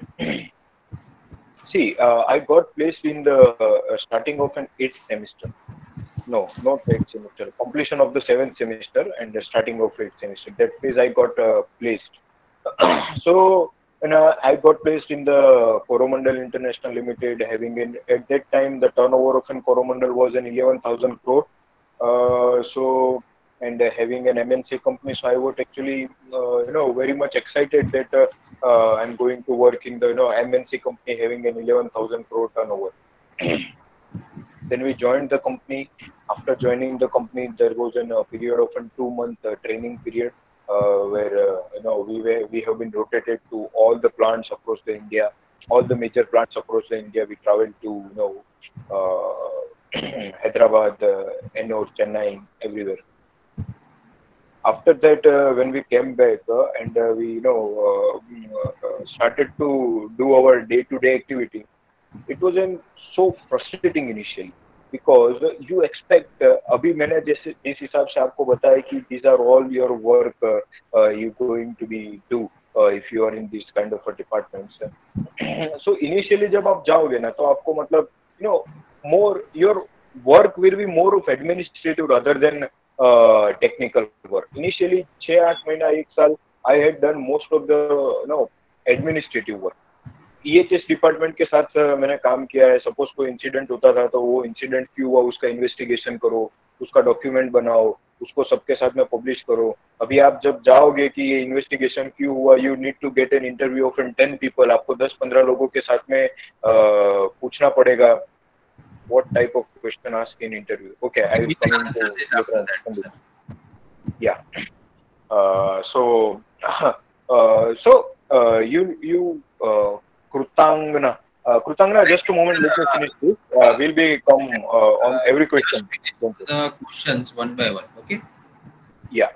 See, uh, I got placed in the uh, starting of an eighth semester. No, not eighth semester. Completion of the seventh semester and the starting of eighth semester. That phase I got uh, placed. So and uh, I got placed in the Coromandel International Limited, having in, at that time the turnover of an Coromandel was an eleven thousand crore. Uh, so and uh, having an M N C company, so I was actually uh, you know very much excited that uh, uh, I'm going to work in the you know M N C company having an eleven thousand crore turnover. Then we joined the company. After joining the company, there was an, a period of a two-month uh, training period uh, where uh, you know we were we have been rotated to all the plants across the India, all the major plants across the India. We traveled to you know uh, Hyderabad, uh, Ennore, Chennai, everywhere. After that, uh, when we came back uh, and uh, we you know uh, uh, started to do our day-to-day activity, it was an so frustrating initially because you expect uh, अभी मैंने जैसे जिस हिसाब से आपको बताया कि these are all your work uh, uh, you going to be do uh, if you are in this kind of a departments. So initially जब आप जाओगे ना तो आपको मतलब you know more your work will be more of administrative rather than uh, technical work. Initially छह आठ महीना एक साल I had done most of the you know administrative work. E H S department के साथ मैंने काम किया है. सपोज कोई इंसिडेंट होता था तो वो इंसिडेंट क्यों हुआ उसका इन्वेस्टिगेशन करो, उसका डॉक्यूमेंट बनाओ, उसको सबके साथ में पब्लिश करो. अभी आप जब जाओगे कि ये इन्वेस्टिगेशन क्यों हुआ, you need to get an interview of an ten people. आपको दस पंद्रह लोगों के साथ में uh, पूछना पड़ेगा what type of question ask in interview. Okay, I will come into later. Yeah. Uh, so uh, so uh, you you uh, Krutangna. Uh, Krutangna, just a moment, let me finish this. Uh, we'll be come uh, on every question. The questions one by one, okay? Yeah.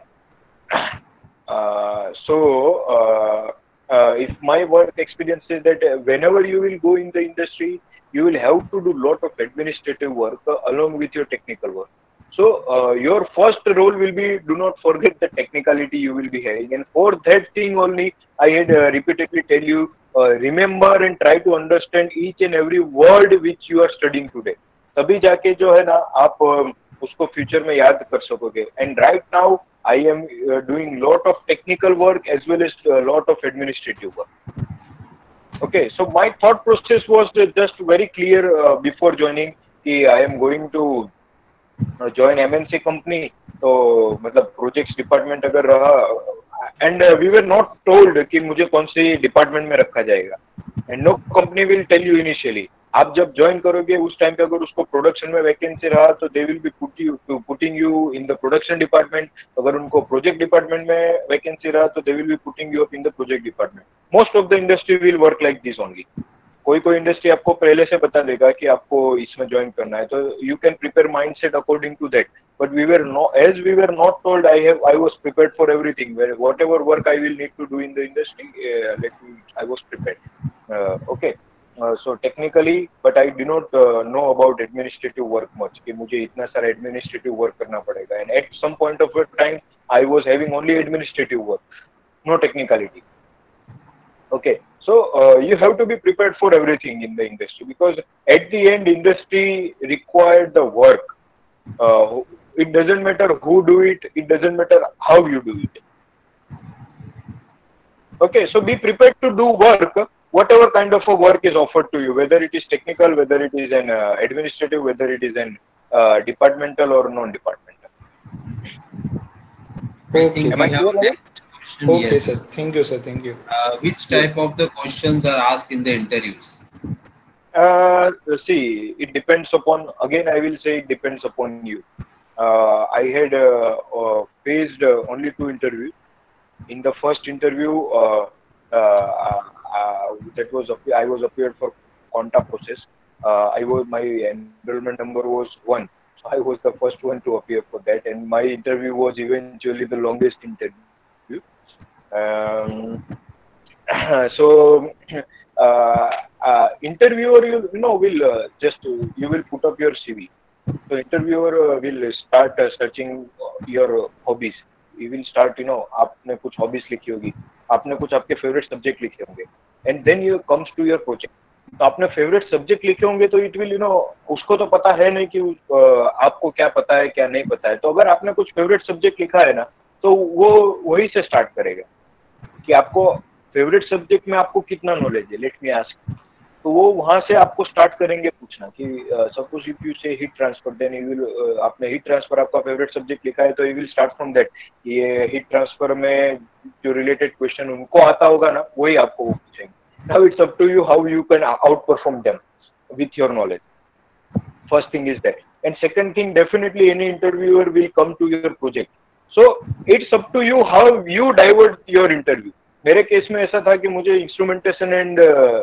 Uh, so, uh, uh, if my work experience is that uh, whenever you will go in the industry, you will have to do lot of administrative work uh, along with your technical work. So, uh, your first role will be, do not forget the technicality you will be having. And for that thing only, I had uh, repeatedly tell you, uh, remember and try to understand each and every word which you are studying today. तभी जाके जो है ना आप uh, उसको future में याद कर सकोगे. And right now, I am uh, doing lot of technical work as well as a lot of administrative work. Okay, so my thought process was just very clear uh, before joining कि I am going to uh, join M N C company. तो मतलब projects department अगर रहा and uh, we were not told कि मुझे कौन सी department में रखा जाएगा. And no company will tell you initially. आप जब ज्वाइन करोगे उस टाइम पे अगर उसको प्रोडक्शन में वैकेंसी रहा तो they will be putting you in the production department. अगर उनको प्रोजेक्ट डिपार्टमेंट में वैकेंसी रहा तो they will be putting you up in the project department. Most of the industry will work like this only. कोई कोई industry आपको पहले से बता देगा कि आपको इसमें ज्वाइन करना है, तो you can prepare mindset according to that. But we were no, as we were not told, I have, I was prepared for everything. Where whatever work I will need to do in the industry, uh, let me, I was prepared. Uh, okay, uh, so technically, but I do not uh, know about administrative work much. कि मुझे इतना सारा administrative work करना पड़ेगा. And at some point of time, I was having only administrative work, no technicality. Okay, so uh, you have to be prepared for everything in the industry because at the end, industry required the work. Uh, it doesn't matter who do it, it doesn't matter how you do it. Okay, so be prepared to do work, whatever kind of a work is offered to you, whether it is technical, whether it is an uh, administrative, whether it is an uh, departmental or non-departmental. Okay, Am I clear? next question, Okay, yes. sir. Thank you, sir. Thank you. Uh, which type of the questions are asked in the interviews? Uh, see, it depends upon, again, I will say it depends upon you. Uh, I had uh, uh, faced uh, only two interviews. In the first interview, uh, uh, uh, that was I was appeared for Conta process. Uh, I was my enrollment number was one, so I was the first one to appear for that, and my interview was eventually the longest interview. Um, so. Uh, uh, interviewer, you, you know, will uh, just uh, you will put up your C V. So interviewer uh, will start uh, searching your uh, hobbies. He will start, you know, आपने कुछ hobbies लिखी होगी, आपने कुछ आपके favorite subject लिखे होंगे, and then you comes to your project. तो आपने favorite subject लिखे होंगे तो it will, you know, उसको तो पता है नहीं कि uh, आपको क्या पता है क्या नहीं पता है. तो अगर आपने कुछ favorite subject लिखा है ना, तो वो वही से start करेगा कि आपको फेवरेट सब्जेक्ट में आपको कितना नॉलेज है, लेट मी आस्क। तो वो वहां से आपको स्टार्ट करेंगे पूछना कि suppose if you say heat transfer, then you will, आपने हीट ट्रांसफर आपका फेवरेट सब्जेक्ट लिखा है, तो you will start from that. ये हीट ट्रांसफर में जो रिलेटेड क्वेश्चन उनको आता होगा ना, वही आपको वो पूछेंगे। Now it's up to you how you can outperform them with your knowledge. First thing is that, and second thing, definitely any interviewer will come to your project, so it's up to you how you divert your interview. मेरे case में ऐसा था कि मुझे instrumentation and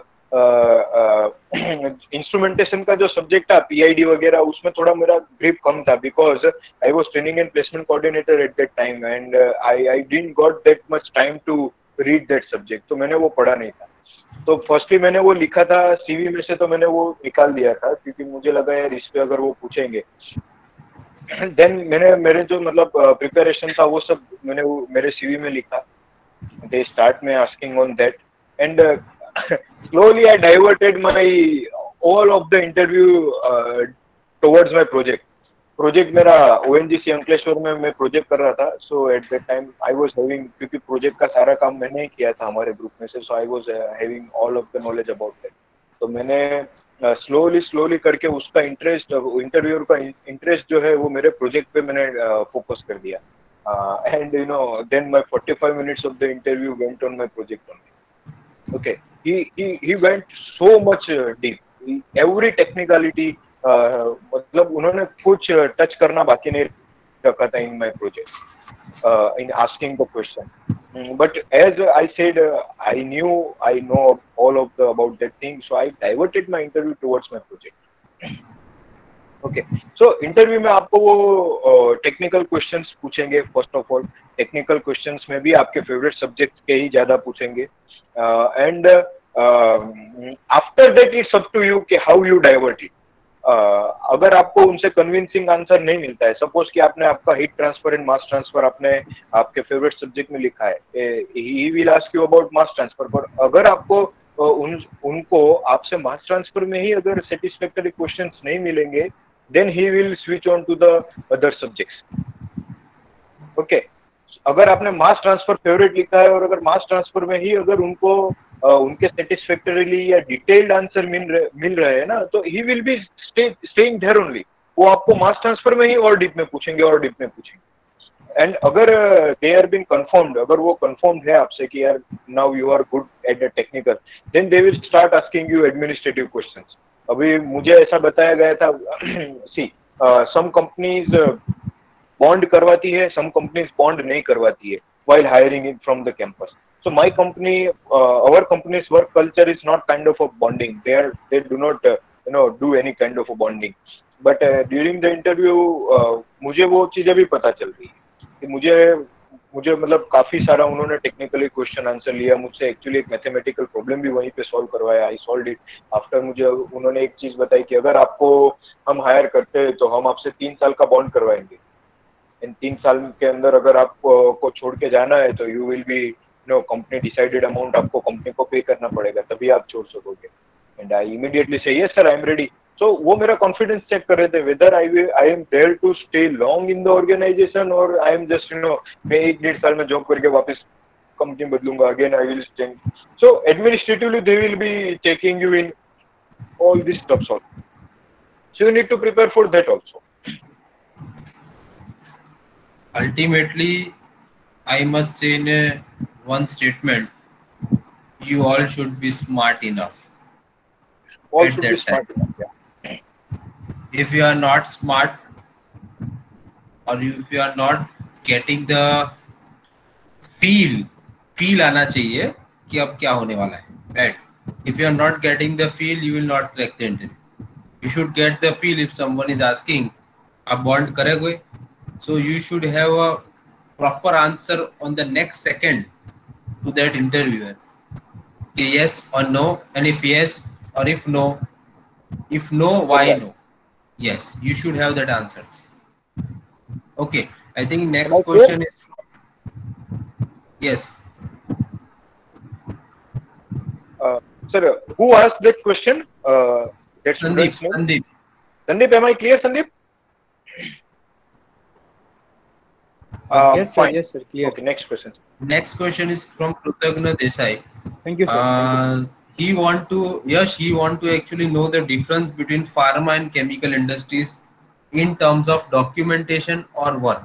instrumentation का जो subject था PID वगैरह, उसमें थोड़ा मेरा ग्रिप कम था, because I was training and placement coordinator at that time, and I I didn't got that much time to read that subject, तो मैंने वो पढ़ा नहीं था। तो फर्स्टली मैंने वो लिखा था सीवी में से, तो मैंने वो निकाल दिया था क्योंकि मुझे लगा यार इस पे अगर वो पूछेंगे। देन मैंने मेरे जो मतलब प्रिपरेशन था वो सब मैंने वो मेरे सीवी में लिखा। They start me asking on that, and slowly I diverted my all of the interview towards my project. Project मेरा ओएनजीसी अंकलेश्वर में मैं प्रोजेक्ट कर रहा था, so at that time I was having, क्योंकि प्रोजेक्ट का सारा काम मैंने ही किया था हमारे ग्रुप में से, so I was having all of the knowledge about that. तो मैंने स्लोली uh, स्लोली करके उसका इंटरेस्ट, इंटरव्यूअर का इंटरेस्ट जो है वो मेरे प्रोजेक्ट पे मैंने फोकस uh, कर दिया, and you know then my forty-five minutes of the interview went on my project only. Okay, he he he went so much deep, every technicality, Uh, मतलब उन्होंने कुछ टच करना बाकी नहीं रखा था in my project, in asking the question. But as I said, I knew I know all of the about that thing, so I diverted my interview towards my project. Okay, so interview में आपको वो technical uh, questions पूछेंगे। First of all technical questions में भी आपके favourite subject के ही ज्यादा पूछेंगे, and after that it's up to you कि how you divert it. Uh, अगर आपको उनसे कन्विंसिंग आंसर नहीं मिलता है, सपोज कि आपने आपका heat transfer and mass transfer आपने आपके फेवरेट सब्जेक्ट में लिखा है, he will ask you about mass transfer, पर अगर आपको उन उनको आपसे मास ट्रांसफर में ही अगर सेटिस्फैक्टरी क्वेश्चंस नहीं मिलेंगे, then he will switch on to the other subjects. Okay, अगर आपने मास ट्रांसफर फेवरेट लिखा है और अगर मास ट्रांसफर में ही अगर उनको Uh, उनके सेटिस्फैक्टरीली या डिटेल्ड आंसर मिल रहे मिल रहे हैं ना, तो he will be staying there only. वो आपको मास ट्रांसफर में ही और डीप में पूछेंगे और डीप में पूछेंगे। एंड अगर दे आर बीइंग कंफर्म्ड, अगर वो कंफर्म्ड है आपसे कि यार now you are good at the technical, then they will start asking you administrative questions. अभी मुझे ऐसा बताया गया था, सी सम कंपनीज बॉन्ड करवाती है, सम कंपनीज बॉन्ड नहीं करवाती है while hiring in from the campus. So my company, uh, our company's work culture is not kind of a bonding. They are, they do not, uh, you know, do any kind of a bonding. But uh, during the interview, uh, मुझे वो चीजें भी पता चल रही है कि मुझे मुझे मतलब काफी सारा उन्होंने टेक्निकली क्वेश्चन आंसर लिया मुझसे। एक्चुअली एक मैथमेटिकल प्रॉब्लम भी वहीं पे सॉल्व करवाया, आई सॉल्व इट। आफ्टर मुझे उन्होंने एक चीज बताई कि अगर आपको हम हायर करते हैं तो हम आपसे तीन साल का बॉन्ड करवाएंगे। इन तीन साल के अंदर अगर आपको को छोड़ के जाना है तो you will be no company decided amount आपको कंपनी को पे करना पड़ेगा, तभी आप छोड़ सकोगे। And I immediately say yes sir I am ready. So वो मेरा कॉन्फिडेंस चेक कर रहे थे whether I I am there to stay long in the organization और I am just you know मैं एक डेढ़ साल में जॉब करके वापस कंपनी बदलूंगा, again I will stay. So administratively they will be taking you in all this stuffs also, so you need to prepare for that also. Ultimately, I must say in a one statement, you all should be smart enough. All at should that be smart time. enough, yeah. If you are not smart, or if you are not getting the feel, feel आना चाहिए कि अब क्या होने वाला है, right? If you are not getting the feel, you will not crack the interview. You should get the feel if someone is asking, आप bond करेंगे? So you should have a proper answer on the next second to that interviewer. Yes or no, and if yes or if no, if no, why Okay. no? Yes, you should have that answers. Okay, I think Am I next clear? question is yes. Uh, sir, who asked that question? Uh, that Sandeep, student's name? Sandeep. Sandeep, am I clear, Sandeep? Uh, Yes, sir. fine. Yes, sir. Clear. Okay, next question. Next question is from Krutagna Desai. Thank you, sir. Thank you. Uh, he want to yes, he want to actually know the difference between pharma and chemical industries in terms of documentation or work.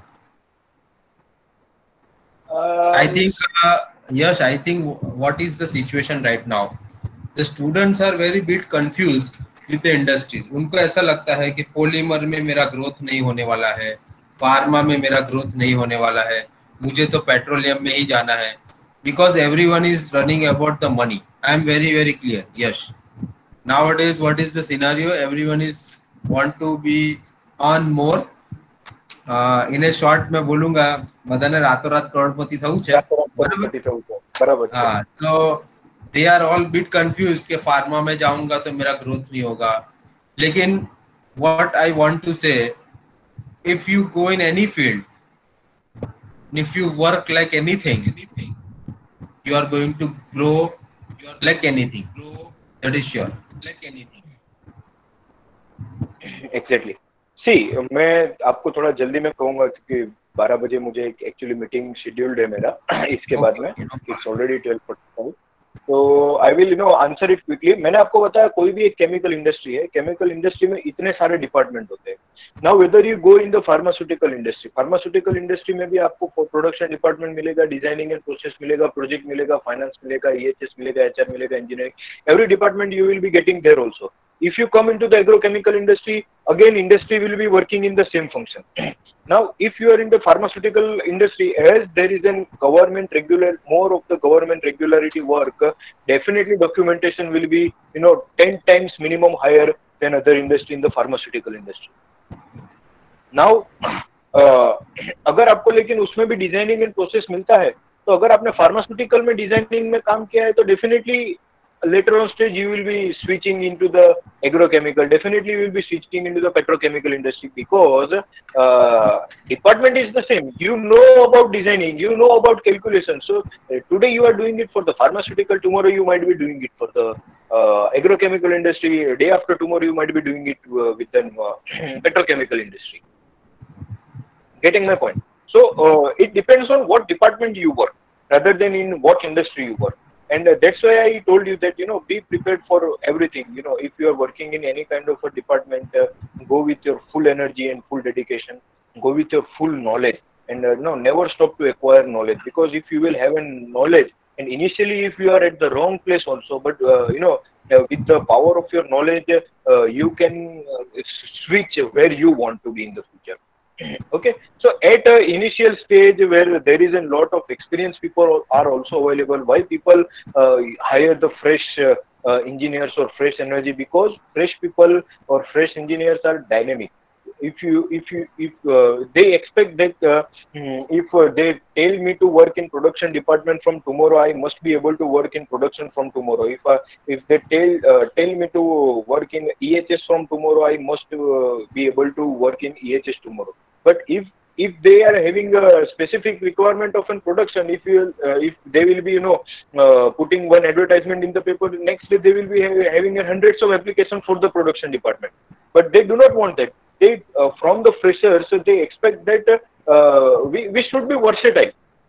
I Um, think uh, yes, I think what is the situation right now? The students are very bit confused with the industries. उनको ऐसा लगता है कि polymer में मेरा growth नहीं होने वाला है, फार्मा में मेरा ग्रोथ नहीं होने वाला है, मुझे तो पेट्रोलियम में ही जाना है. Because everyone is running about the money. I am very very clear. Yes. Nowadays, what is the scenario? Everyone is want to be on more. In a short मैं बोलूंगा मदन रातों रात करोड़पति થવું છે બરાબર बराबर हाँ तो they are all bit confuse कि फार्मा में जाऊंगा तो मेरा ग्रोथ नहीं होगा लेकिन what I want to say if you go in any field if you work like anything you are going to grow like anything. That is sure. Exactly. See मैं आपको थोड़ा जल्दी में कहूंगा क्योंकि बारह बजे मुझे एक एक्चुअली मीटिंग शेड्यूल्ड है मेरा इसके बाद में it's already twelve forty five तो I will you know answer it quickly. मैंने आपको बताया कोई भी एक केमिकल इंडस्ट्री है. केमिकल इंडस्ट्री में इतने सारे डिपार्टमेंट होते हैं. Now whether you go in the pharmaceutical industry, pharmaceutical industry में भी आपको प्रोडक्शन डिपार्टमेंट मिलेगा, डिजाइनिंग एंड प्रोसेस मिलेगा, प्रोजेक्ट मिलेगा, फाइनेंस मिलेगा, ईएचएस मिलेगा, एचआर मिलेगा, engineering, every department you will be getting there also. If you come into the agrochemical industry, again industry will be working in the same function. Now, if you are in the pharmaceutical industry, as there is a government regular, more of the government regularity work, definitely documentation will be, you know, ten times minimum higher than other industry in the pharmaceutical industry. Now, uh, अगर आपको लेकिन उसमें भी designing and process मिलता है तो अगर आपने फार्मास्यूटिकल में डिजाइनिंग में काम किया है तो definitely later on stage you will be switching into the agrochemical, definitely you will be switching into the petrochemical industry because uh, department is the same. You know about designing, you know about calculation. So uh, today you are doing it for the pharmaceutical, tomorrow you might be doing it for the uh, agrochemical industry, day after tomorrow you might be doing it uh, with the uh, petrochemical industry. Getting my point? So uh, it depends on what department you work rather than in what industry you work. And uh, that's why I told you that, you know, be prepared for everything. You know, if you are working in any kind of a department, uh, go with your full energy and full dedication, go with your full knowledge and, uh, no, never stop to acquire knowledge because if you will have a knowledge and initially if you are at the wrong place also, but, uh, you know, uh, with the power of your knowledge, uh, you can uh, switch where you want to be in the future. Okay, so at a initial stage where there is a lot of experienced people are also available, why people uh, hire the fresh uh, uh, engineers or fresh energy? Because fresh people or fresh engineers are dynamic. If you if you if uh, they expect that uh, if uh, they tell me to work in production department from tomorrow, I must be able to work in production from tomorrow. If uh, if they tell uh, tell me to work in E H S from tomorrow, I must uh, be able to work in E H S tomorrow. But if if they are having a specific requirement of a production, if you uh, if they will be you know uh, putting one advertisement in the paper, next day they will be ha having a hundreds of applications for the production department. But they do not want that. They uh, from the freshers, so they expect that uh, we we should be versatile.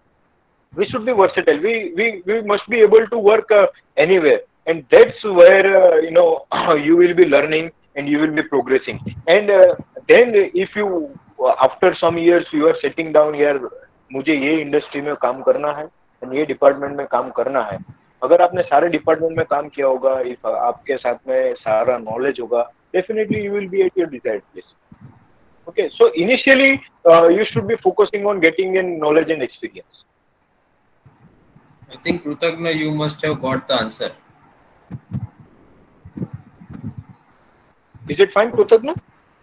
We should be versatile. We we we must be able to work uh, anywhere, and that's where uh, you know you will be learning and you will be progressing. And uh, then if you after some years you are settling down, यार मुझे ये industry में काम करना है और ये department में काम करना है. अगर आपने सारे डिपार्टमेंट में काम किया होगा, इफ आपके साथ में सारा नॉलेज होगा, definitely you will be at your desired place. Okay, so initially you should be focusing on getting in knowledge and experience. I think Kritagya you must have got the answer. Is it fine Kritagya?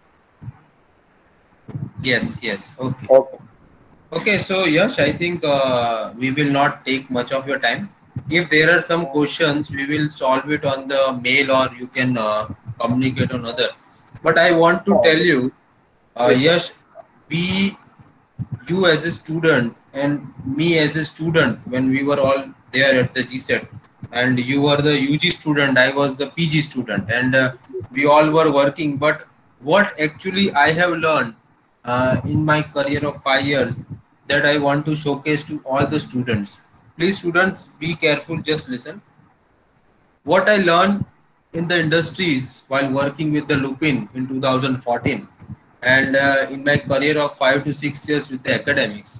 Yes, yes. Okay. Okay. Okay, so Yash, I think uh, we will not take much of your time. If there are some questions, we will solve it on the mail or you can uh, communicate on other. But I want to tell you, uh, Yash, we, you as a student and me as a student, when we were all there at the G C E T, and you were the U G student, I was the P G student, and uh, we all were working. But what actually I have learned Uh, in my career of five years that I want to showcase to all the students. Please students, be careful, just listen. what I learned in the industries while working with the Lupin in two thousand fourteen, and uh, in my career of five to six years with the academics,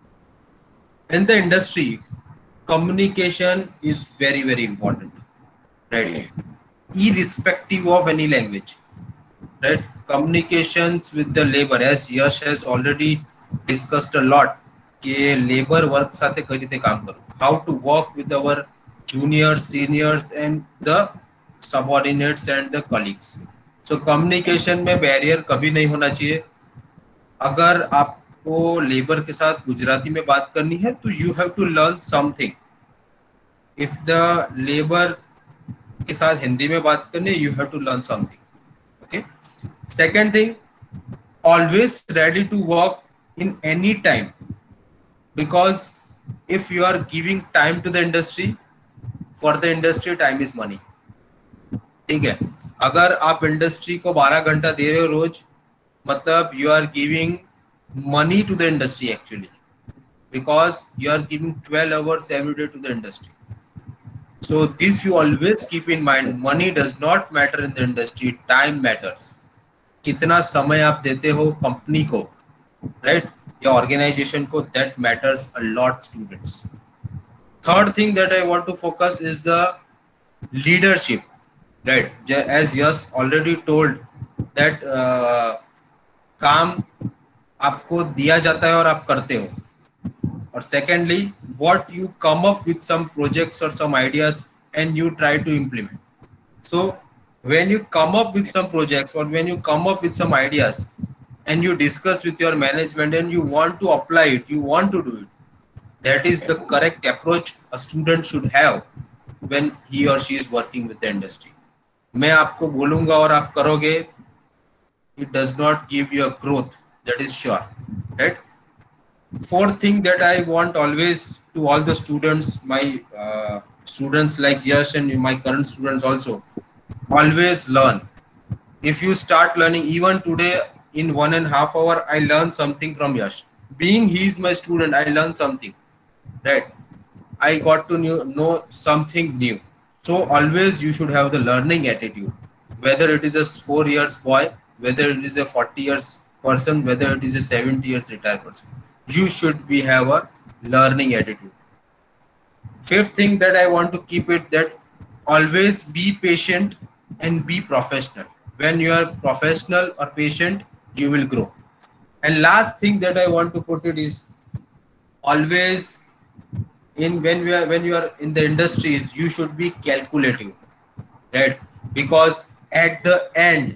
in the industry, communication is very, very important, right? Irrespective of any language, right? Communications with the labor, as Yash has already discussed a lot, कि labor work साथे कई रीते काम करो, how to work with our juniors, seniors and the subordinates and the colleagues. So communication में barrier कभी नहीं होना चाहिए. अगर आपको लेबर के साथ गुजराती में बात करनी है तो you have to learn something. If the labour के साथ हिंदी में बात करनी है, you have to learn something. Okay. Second thing, always ready to work in any time, because if you are giving time to the industry, for the industry time is money. ठीक है. अगर आप इंडस्ट्री को बारह घंटा दे रहे हो रोज, मतलब you are giving money to the industry actually, because you are giving twelve hours every day to the industry. So this you always keep in mind. Money does not matter in the industry, time matters. कितना समय आप देते हो company को, right, या organization को, that matters a lot, students. Third thing that I want to focus is the leadership, right? As Yash already told that uh, काम आपको दिया जाता है और आप करते हो. और secondly, what you come up with some projects और some ideas and you try to implement. So when you come up with some projects और when you come up with some ideas and you discuss with your management and you want to apply it, you want to do it, that is the correct approach a student should have when he और she is working with the industry. मैं आपको बोलूंगा और आप करोगे, it does not give you a growth, that is sure, right? Fourth thing that I want always to all the students, my uh, students like Yash and my current students also, always learn. If you start learning, even today in one and a half hour, I learned something from Yash. Being he is my student, I learned something, right? I got to know, know something new. So always you should have the learning attitude, whether it is a four years boy, whether it is a forty years person, whether it is a seventy years retired person, you should be have a learning attitude. Fifth thing that I want to keep it, that always be patient and be professional. When you are professional or patient, you will grow. And last thing that I want to put it is, always in when we are when you are in the industries, you should be calculative, right? Because at the end,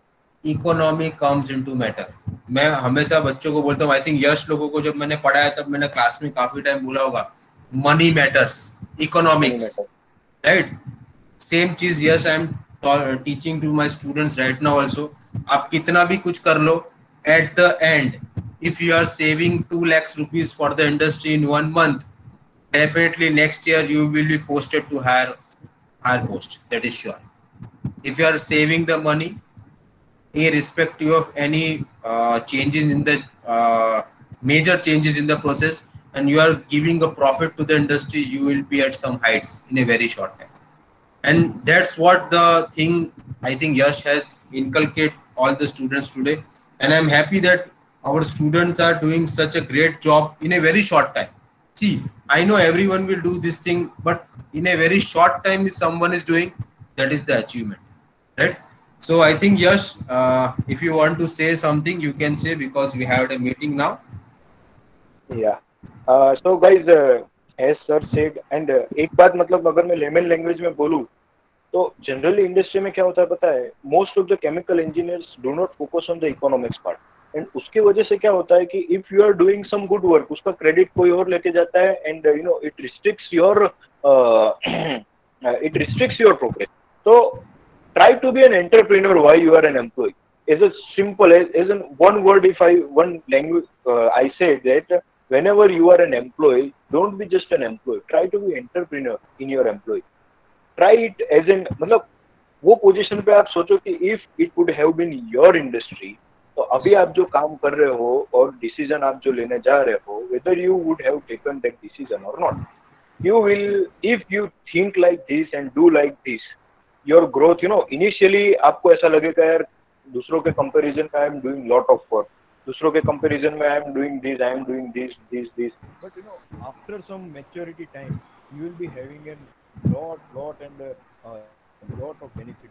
economy comes into matter. मैं हमेशा बच्चों को बोलता हूँ, I think यश लोगों को जब मैंने पढ़ाया तब मैंने क्लास में काफी टाइम बोला होगा, money matters, economics, right? Same चीज yes I am teaching to my students right now also. आप कितना भी कुछ कर लो, at the end if you are saving two lakhs rupees फॉर द इंडस्ट्री इन one month, definitely next year you will be posted to higher higher post, that is sure. If you are saving the money irrespective of any uh, changes in the uh, major changes in the process, and you are giving a profit to the industry, you will be at some heights in a very short time. And that's what the thing I think Yash has inculcated all the students today, and I'm happy that our students are doing such a great job in a very short time. See, I know everyone will do this thing, but in a very short time if someone is doing, that is the achievement, right? So I think Yash, uh, if you want to say something, you can say, because we have a meeting now. Yeah. Uh, so guys, uh, as sir said, and uh, एक बात मतलब अगर मैं layman language में बोलूँ तो generally industry में क्या होता है पता है, most of the chemical engineers do not focus on the economics part, and उसकी वजह से क्या होता है कि if you are doing some good work, उसका क्रेडिट कोई और लेके जाता है, and you know it restricts your it restricts your progress. तो try to be an entrepreneur while you are an employee. As a simple as, as in one word, if I one language uh, I say that whenever you are an employee, don't be just an employee. Try to be entrepreneur in your employee. Try it as in मतलब वो position पे आप सोचो कि if it would have been your industry, तो अभी आप जो काम कर रहे हो और डिसीजन आप जो लेने जा रहे हो, whether you would have taken that decision or not. you will, if you think like this and do like this, your growth, you know, initially आपको ऐसा लगेगा यार दूसरों के comparison में I am doing lot of work, दूसरों के comparison में I am doing this, I am doing this, this, this. But you know, after some maturity time, you will be having a lot, lot and a uh, lot of benefit.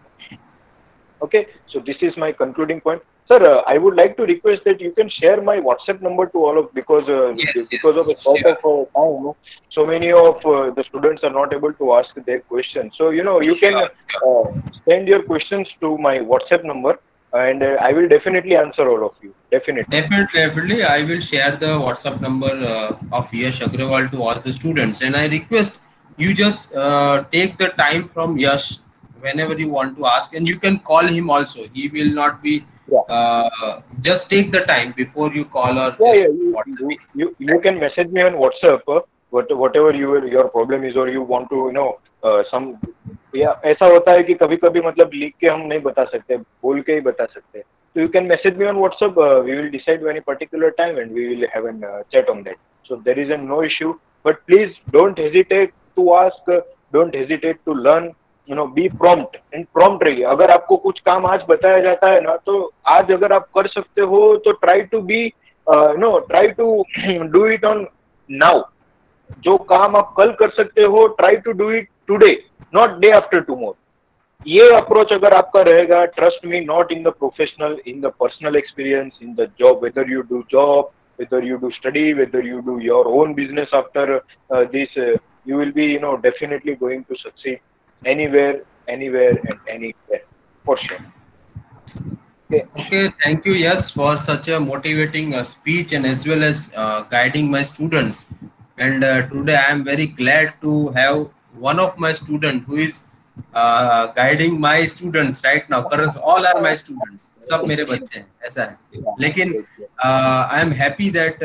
Okay, so this is my concluding point. Sir, uh, I would like to request that you can share my WhatsApp number to all of, because uh, Yes, because yes, of a sort sure. of uh, time, so many of uh, the students are not able to ask their questions. So you know, you can uh, send your questions to my WhatsApp number, and uh, I will definitely answer all of you. Definitely. Definitely, definitely. I will share the WhatsApp number uh, of Yash Agrawal to all the students, and I request you just uh, take the time from Yash whenever you want to ask, and you can call him also. He will not be. Yeah. Uh, just take the time before you call or Yeah, just yeah. You, WhatsApp me. you, you, you can message me on WhatsApp. Uh, what, whatever your your problem is, or you want to, you know, uh, some. या ऐसा होता है कि कभी कभी मतलब लिख के हम नहीं बता सकते, बोल के ही बता सकते हैं. So you can message me on WhatsApp. Uh, we will decide any particular time and we will have a uh, chat on that. So there is a no issue. But please don't hesitate to ask. Uh, don't hesitate to learn. You know, be prompt and prompt रहिए. अगर आपको कुछ काम आज बताया जाता है ना, तो आज अगर आप कर सकते हो तो try to be, uh, no, try to do it on now. जो काम आप कल कर सकते हो, try to do it today, not day after tomorrow. ये अप्रोच अगर आपका रहेगा, trust me, not in the professional, in the personal experience, in the job, whether you do job, whether you do study, whether you do your own business after uh, this, uh, you will be, you know, definitely going to succeed anywhere, anywhere and anywhere, for sure. Okay. Okay, thank you, yes, for such a motivating uh, speech and as well as uh, guiding my students. And uh, today I am very glad to have one of my students who is uh, guiding my students right now. Because all are my students, सब मेरे बच्चे हैं, ऐसा है. लेकिन I am happy that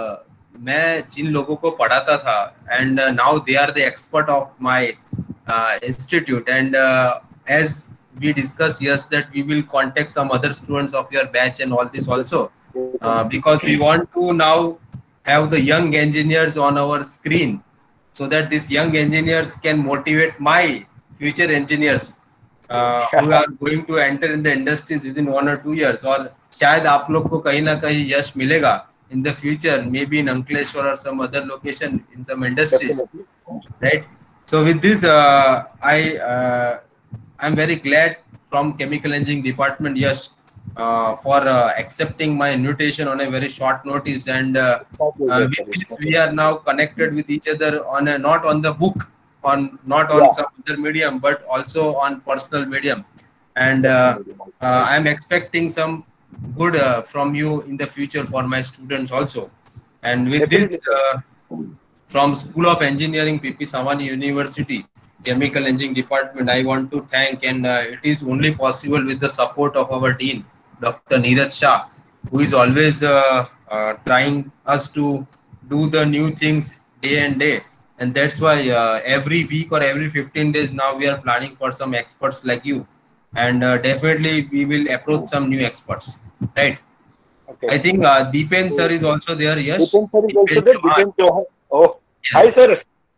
मैं जिन लोगों को पढ़ाता था and uh, now they are the expert of my uh, institute, and uh, as we discussed, yes, that we will contact some other students of your batch and all this also, uh, because we want to now have the young engineers on our screen, so that these young engineers can motivate my future engineers uh, who are going to enter in the industries within one or two years. और शायद आप लोग को कहीं ना कहीं यश मिलेगा in the future, maybe in Ankleshwar or some other location in some industries, right? So with this, uh, I uh, I'm very glad from Chemical Engineering Department, yes, uh, for uh, accepting my invitation on a very short notice, and uh, uh, with this we are now connected with each other on a, not on the book, on not on Yeah. some other medium, but also on personal medium, and uh, uh, I am expecting some good uh, from you in the future for my students also. And with this, uh, from School of Engineering, P P Savani University, Chemical Engineering Department, I want to thank, and uh, it is only possible with the support of our dean, Doctor Neeraj Shah, who is always uh, uh, trying us to do the new things day and day. And that's why uh, every week or every fifteen days now we are planning for some experts like you. And uh, definitely we will approach some new experts, right? Okay. I think uh, Deepen sir is also there, yes? Deepen sir is also Deepen there. Chauhan. Deepen Chauhan. Oh, Yes. hi sir.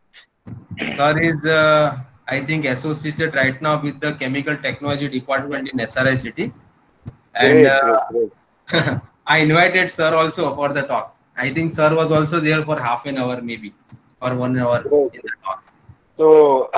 Sir is, uh, I think, associated right now with the Chemical Technology Department in S R I City. And Great, uh, great, great. I invited sir also for the talk. I think sir was also there for half an hour maybe, or one hour Great. in the talk. So,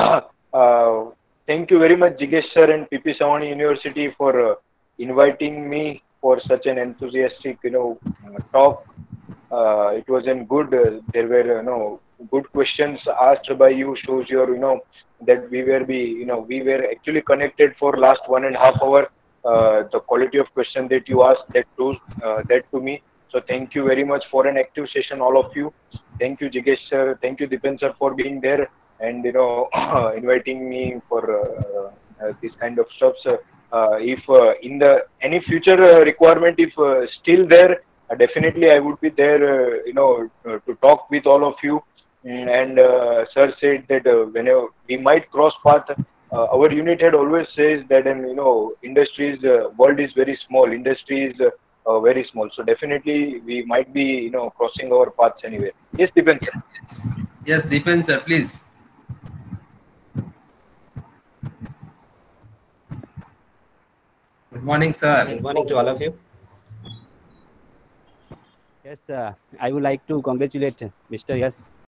uh, thank you very much, Jigesh sir and P P Savani University for uh, inviting me for such an enthusiastic, you know, uh, talk. Uh, it was in good. Uh, there were, you know, good questions asked by you. Shows your, you know, that we were be, you know, we were actually connected for last one and a half hour. Uh, the quality of question that you asked, that shows uh, that to me. So thank you very much for an active session, all of you. Thank you, Jigesh sir. Thank you, Deepen sir, for being there and, you know, inviting me for uh, uh, this kind of stuff. So, uh, if uh, in the any future uh, requirement, if uh, still there, uh, definitely I would be there, uh, you know, uh, to talk with all of you. Mm, And uh, sir said that uh, whenever we might cross path, uh, our unit head always says that, and you know, industries, uh, world is very small, industry is uh, uh, very small. So definitely we might be, you know, crossing our paths anyway. Yes, Deepen sir. Yes, yes. Yes, Deepan sir, please. Good morning, sir. Good morning to all of you. Yes, uh, I would like to congratulate Mister Yes